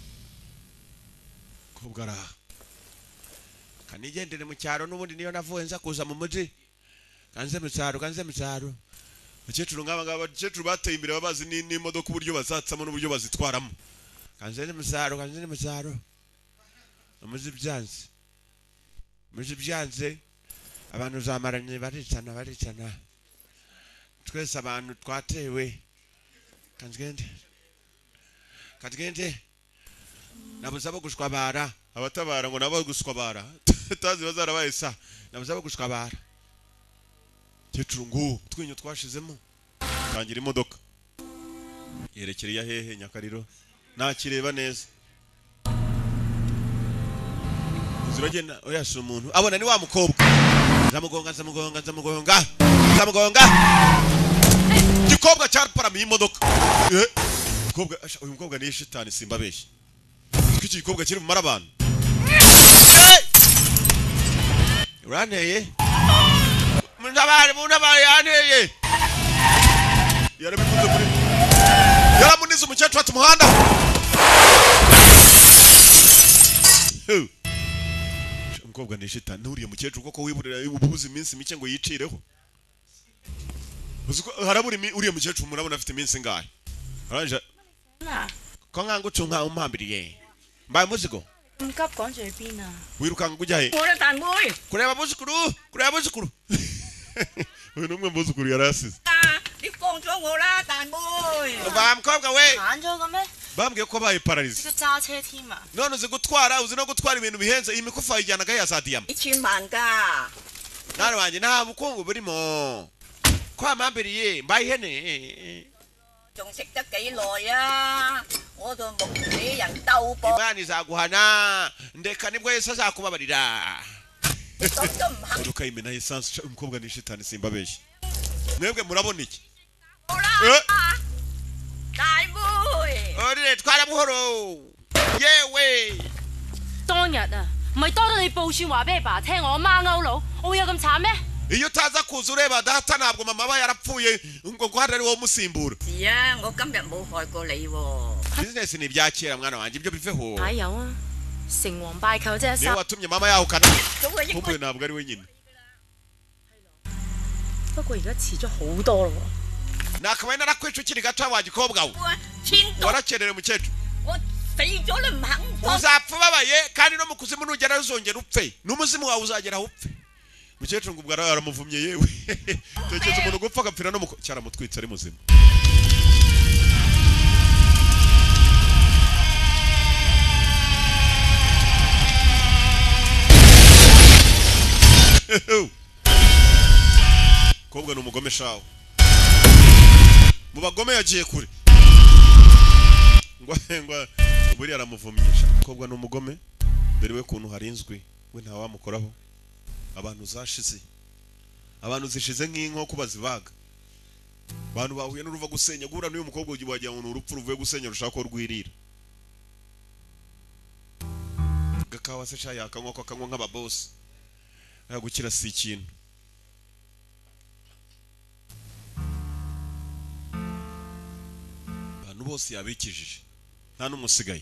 kobwara kanigendere mu cyaro n'ubundi niyo navuye nza kuza mu mujyi kanze mu cyaro kanze mu cyaro. Abakecuru nk'aba ngaba abakecuru bateye imbere babazi n'imodoka uburyo bazatsamo n'uburyo bazitwaramo. kanze mu cyaro kanze mu cyaro umuzi byanze muzi byanze abantu zamaranye baricana baricana twese abantu twatewe kanzgende kanzgende nabuza bo gushwabara abatabara ngo nabo gushwabara tazi bazarabaye sa nabuza bo gushwabara cyecuru ngo twinyo twashizemo tangira imodoka yerekereye hehe Nyakariro nakireba neza ziragenda oya si umuntu abona ni wa mukobwa zamugonga zamugonga zamugonga zamugonga gikobwa cyarparamiye imodoka eh mukobwa uyu mukobwa ni shitani simbabeshye iki gikobwa kiri mu marabana uraneye munabare munabare yaneye yarabikunze muri yaramunize umukecuru ati muhanda umukobwa ni shitani nturiye mukecuru koko wiburira ububuze iminsi mike ngo yicireho uziko haraburi uriye mukecuru murabona afite iminsi ngahe aranje ko ngangu cunka umpambiriye mbaye muzigo 唔急趕住去邊啊？ wirukanga ujya he 我啦大妹， kureba muzukuru kureba muzukuru uyu numwe muzukuru yarasize 你放咗我啦大妹。 ba mukobwa we 揀咗嘅咩？ bambwiye ko baye paralize 識得揸車添啊！ none uzi gutwara uzi no gutwara ibintu bihenze iyi mikufa yijyanaga ya za diyama 一千萬㗎。 nari wanjye nta bukungu burimo kwamambiriye mbaye ihene 仲食得幾耐啊？我就目俾人鬥噃。 Imana izaguhana ndeka nibwo Yesu azakubabarira ukayimena essence umukobwa ni shitani simbabeshye mwebwe murabona iki eh 大妹， ore twara buhoro yewe 當日啊，唔係多到你報串話俾你爸聽我阿媽勾佬，我會有咁慘咩？ iyo utaza kuza ureba data ntabwo mama aba yarapfuye ngo guhara ari wo musimbura 是啊，我今日冇害過你喎。 business ni ibyakera mwana wanjye ibyo biveho 哪有啊？成王敗寇啫， niwe watumye mama yahukana 咁佢應 kumbe ntabwo ari we nyine 不過而家遲咗好多咯。 nakabaye narakwica ukiri gato wa gikobwa we 千度， warakerewe mukecuru 我死咗你唔肯放。 uzapfa ubabaye kandi no mu kuzimu nugera uzongera upfe n'umuzimu wawe uzagera upfe mukecuru ngo ubwo aramuvumye yewe tekeza umuntu gupfa agapfira no cyara mutwitse ari muzima kobwa ni umugome shawo mu bagome yagiye kure ngo ngo buri aramuvumyisha kobwa ni umugome dore we kuntu harinzwe we nta wamukoraho abantu zashize abantu zishize nk'inkoko bazibaga abantu bahuye n'uruva gusenya gura n'uyu mukobwa ugiye wagira ngo urupfu ruvuye gusenya rushaka ko rwirira gakawa se sha yakanywa ko akanywa nk'ababosi yagukira si ikintu abantu bose yabikijije nta n'umusigaye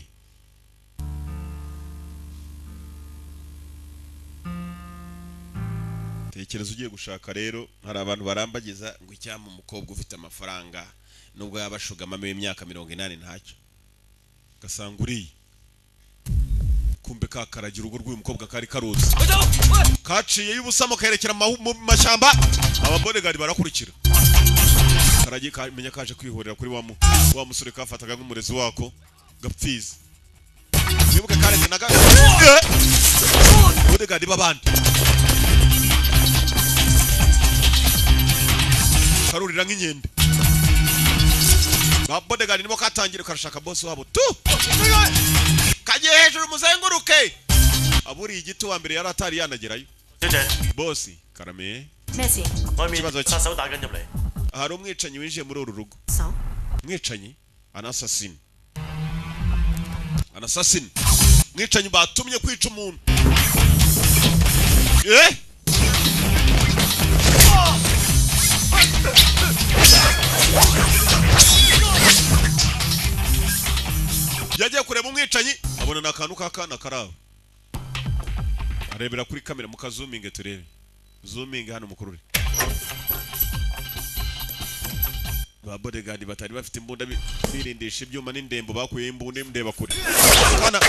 tekereza ugiye gushaka rero hari abantu barambagiza ngo icyama umukobwa ufite amafaranga nubwo yabashugama imyaka mirongo inani ntacyo gasanga uriye kumbe kakaragira urugo rw'uyu mukobwa kari karuzi kaciye y'ubusamo kayerekera mu mashyamba ababodegari barakurikira karagiye kamenya kaje kwihorera kuri wa wa musore kafataga nk'umurezi wako gapfizi nibuke kareze naga bodegari babandi karurira nk'inyende ba bodyguard nimo katangira karashaka boss wabo tu kagiye hejuru muzenguruke aburi igiti wa mbere yari atari yanagerayo boss karame Messi 外面殺手打緊入嚟 hari umwicanyi winjiye muri uru rugo umwicanyi an assassin an assassin mwicanyi batumye kwica umuntu eh yagiye kureba umwicanyi abona nakantu kakana karabo arebera kuri kamera mu kazuminge turebe zooming hano mukururi ba bodyguard batari bafite imbunda birindisha ibyuma n'indembo bakuye imbunda ndeba kure kana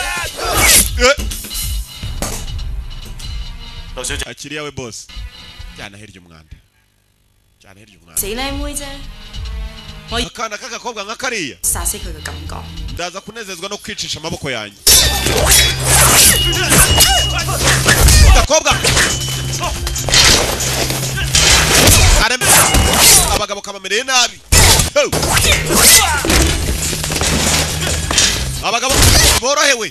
eh akiri yawe boss cyana heryo umwanda cyana heryo umwanda 死靚妹啫 akana kagakobwa nka kariya 殺死佢嘅感覺 ndaza kunezezwa no kwicisha amaboko yanjye gakobwa areme abagabo kabamereye nabi abagabo borohewe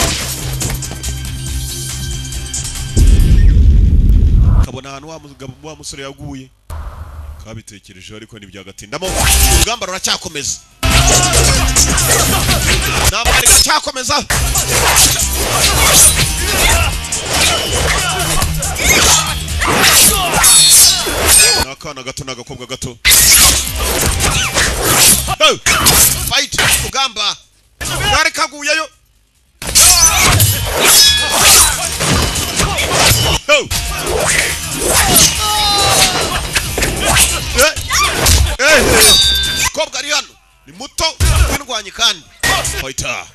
kabona ahantu wa mugabo wa musore yaguye kabitekereje ariko ntibyagatinda urugamba ruracyakomeza nambari gacyakomeza nakana gato nagakobwa gato fight urugamba bari kaguyeyo kobwa ari hano ni muto w'indwanyi kandi fighter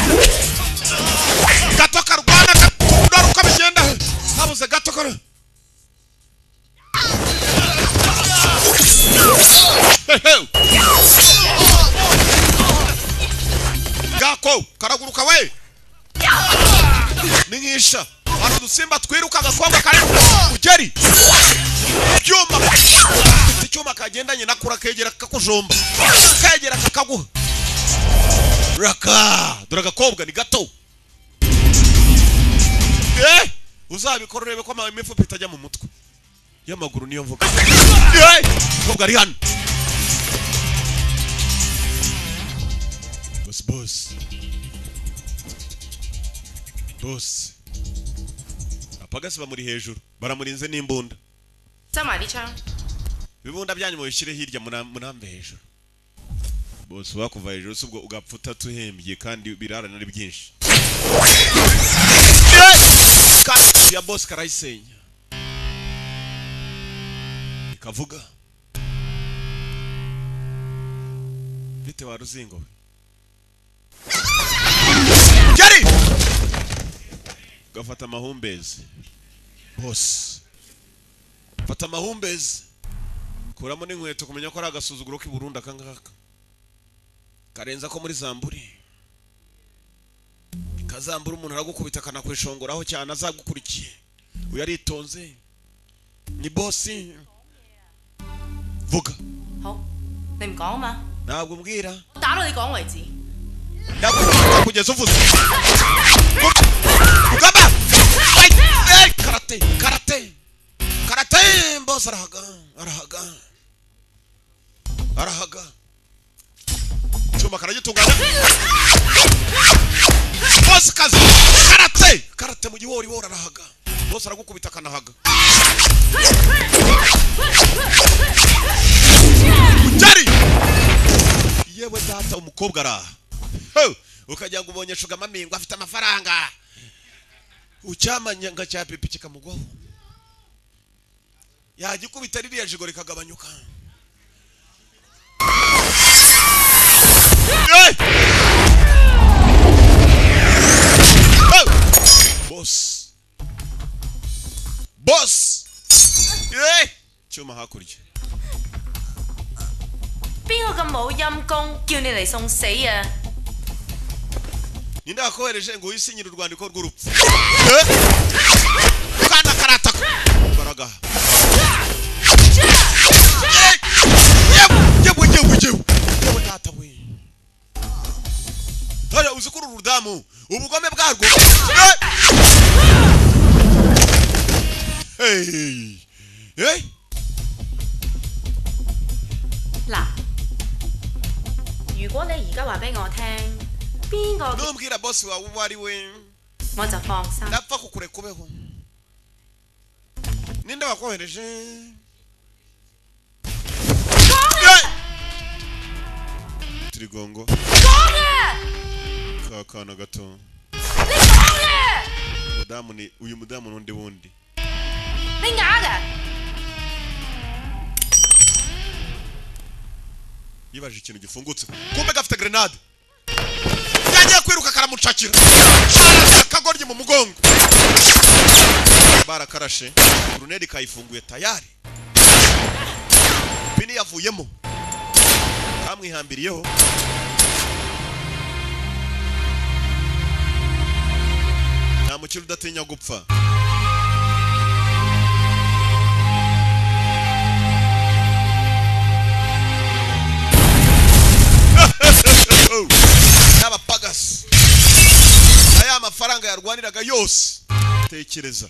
gato karwana kadora uko bigenda habuze gato karo gako karaguruka we ningisha hano dusimba twiruka agakobwa kare ugeri ibyuma icyuma kagendanye nakura kegera kakujomba kegera kakaguha raka dore agakobwa ni gato eh uzabikora urebe ko imifupa itajya mu mutwe y'amaguru niyo mvuga eh kobwa ari hano boss boss boss apagasi bamuri hejuru baramurinze n'imbunda 收埋啲槍 bibunda byanyu mu bishire hirya munambe hejuru boss bakuva hejuru subwo ugapfuta tuhembye kandi birarana ari byinshi kandi ya boss karayisenya ikavuga bite wa ruzingo Geri gafata mahumbezi boss fata mahumbezi kuramo n'inkweto kumenya ko ari agasuzuguro k'i Burundi akangaka karenza ko muri Zamburi kazambura umuntu aragukubita kana kwishongoraho cyane azagukurikiye uyaritonze ni bossi vuga 好你唔講嘛 ntabwo mbwira 打到你講為止 ndakubwira kugeza uvuze ugamba eh karate karate karate boss arahaga arahaga arahaga cyuma karagitunganya boss kazi karate karate mu gihori wora arahaga boss aragukubita kanahaga ujari yewe data umukobwa ara ukajya ngo ubonye shuga mamingo afite amafaranga ucyamanya nga cya pipi kikamugwaho yagikubita ririya jigo rikagabanyuka boss boss eh cyuma hakurya 邊個咁冇陰功叫你嚟送死啊 Ninde wakohereje ngo uyisinyire urwandiko rw'urupfu kana karata baraga yewe yewe yewe yewe data mudamu ubugome bwarwo hey hey 嗱，如果你而家話俾我聽邊個 numbwira boss wawe uwo ari we 我就放心 ndapfa kukureka ubeho ninde wakohereje Trigongo kakana gato mudamu ni uyu mudamu nundi wundi 你啞嘅 yibaje ikintu gifungutse kumbe gafite grenade yagiye kwiruka karamucakira kagorye mu mugongo barakarashe grenade kayifunguye tayari pini yavuyemo kamwihambiriyeho nta mukiri udatinya gupfa yaba pagasi aya mafaranga yarwaniraga yose tekereza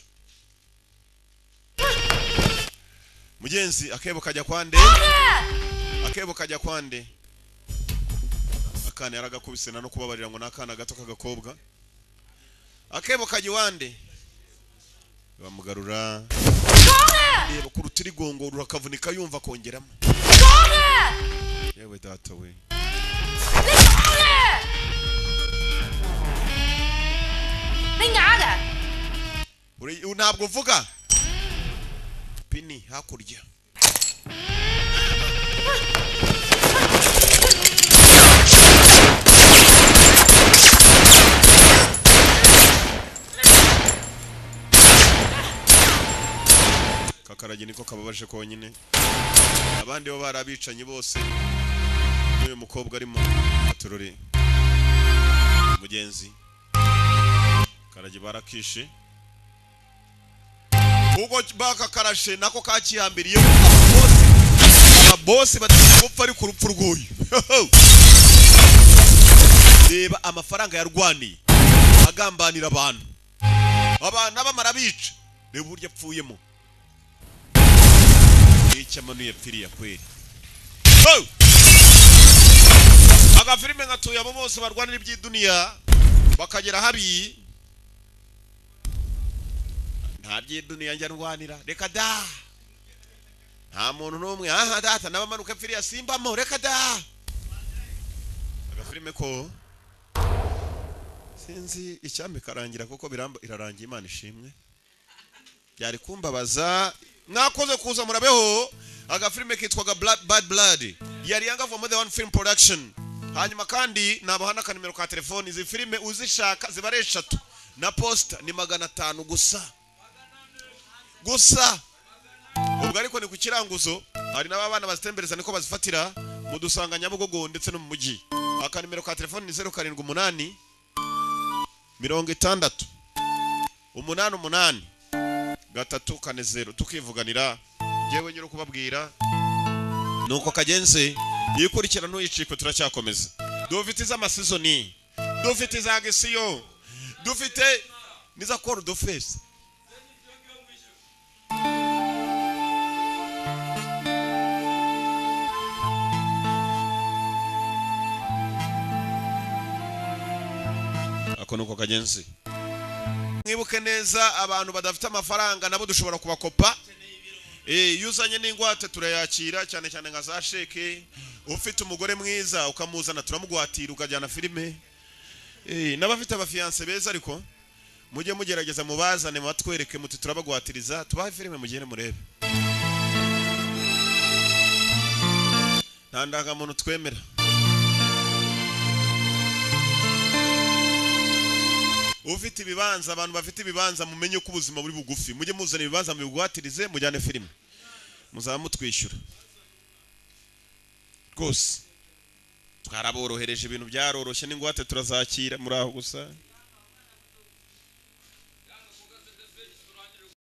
mugenzi akebo kajya kwande akebo kajya kwande akana yaragakubise no kubabarira ngo nakana gato kagakobwa akebo kajya wande bamugarura reba ku rutirigongo rurakavunika yumva kongeramo yewe data we uri ntabwo uvuga pini hakurya kakarage niko kababaje konyine abandi bo barabicanyi bose uyu mukobwa arimo aturore mugenzi karage barakishe ubwo baka karashe nako kakihambiriye boss ababoss batagupfa ari ku rupfu rw'uyu reba amafaranga yarwaniye agambanira abantu abana bamara bica reba uburyo apfuyemo icyamanu yapfiriye kweli agafilime ngatuye abo bose barwanira iby'iduniya bakagera habi nta by'iduniya njya ndwanira reka da nta muntu n'umwe aha data n'abamanuka pfiriya simbamo reka da agafilime ko sinzi icyambi karangira kuko biramba irarangiye Imana ishimwe byari kumbabaza mwakoze kuza murabeho agafilime kitwaga Bad Blood yari yanga for more than one film production hanyuma kandi nabahana kanimero ka telefone izi filime uzishaka zibare eshatu na poster ni magana atanu gusa gusa ubwo ariko ni ku kiranguzo hari n'abana bazitembereza niko bazifatira mu dusanga Nyabugogo ndetse no mu mujyi akanimero ka telefone ni zero karindwi umunani mirongo itandatu umunani umunani gatatu kane zero tukivuganira jewe nyiro kubabwira nuko kagenze yikurikira n'uyiciko turacyakomeza dufite za masizoni dufite za gesiyo dufite niza call do face ako nuko kagenze mwibuke neza abantu badafite amafaranga nabo dushobora kubakopa eh yuzanye n'ingwate turayakira cyane cyane nka za sheke ufite umugore mwiza ukamuzana turamugwatira ukajyana filime eh n'abafite abafiance beza ariko mujye mugerageza mubazane matwereke muti turabagwatiriza tubahe filime mugene murebe ntandanga muntu twemera ufite ibibanza abantu bafite ibibanza mumenye ko ubuzima buri bugufi mujye muzana ibibanza mu bigwatirize mujyane filime muzaba mutwishyura rwose twaraborohereje ibintu byaroroshye n'ingwate turazakira muri aho gusa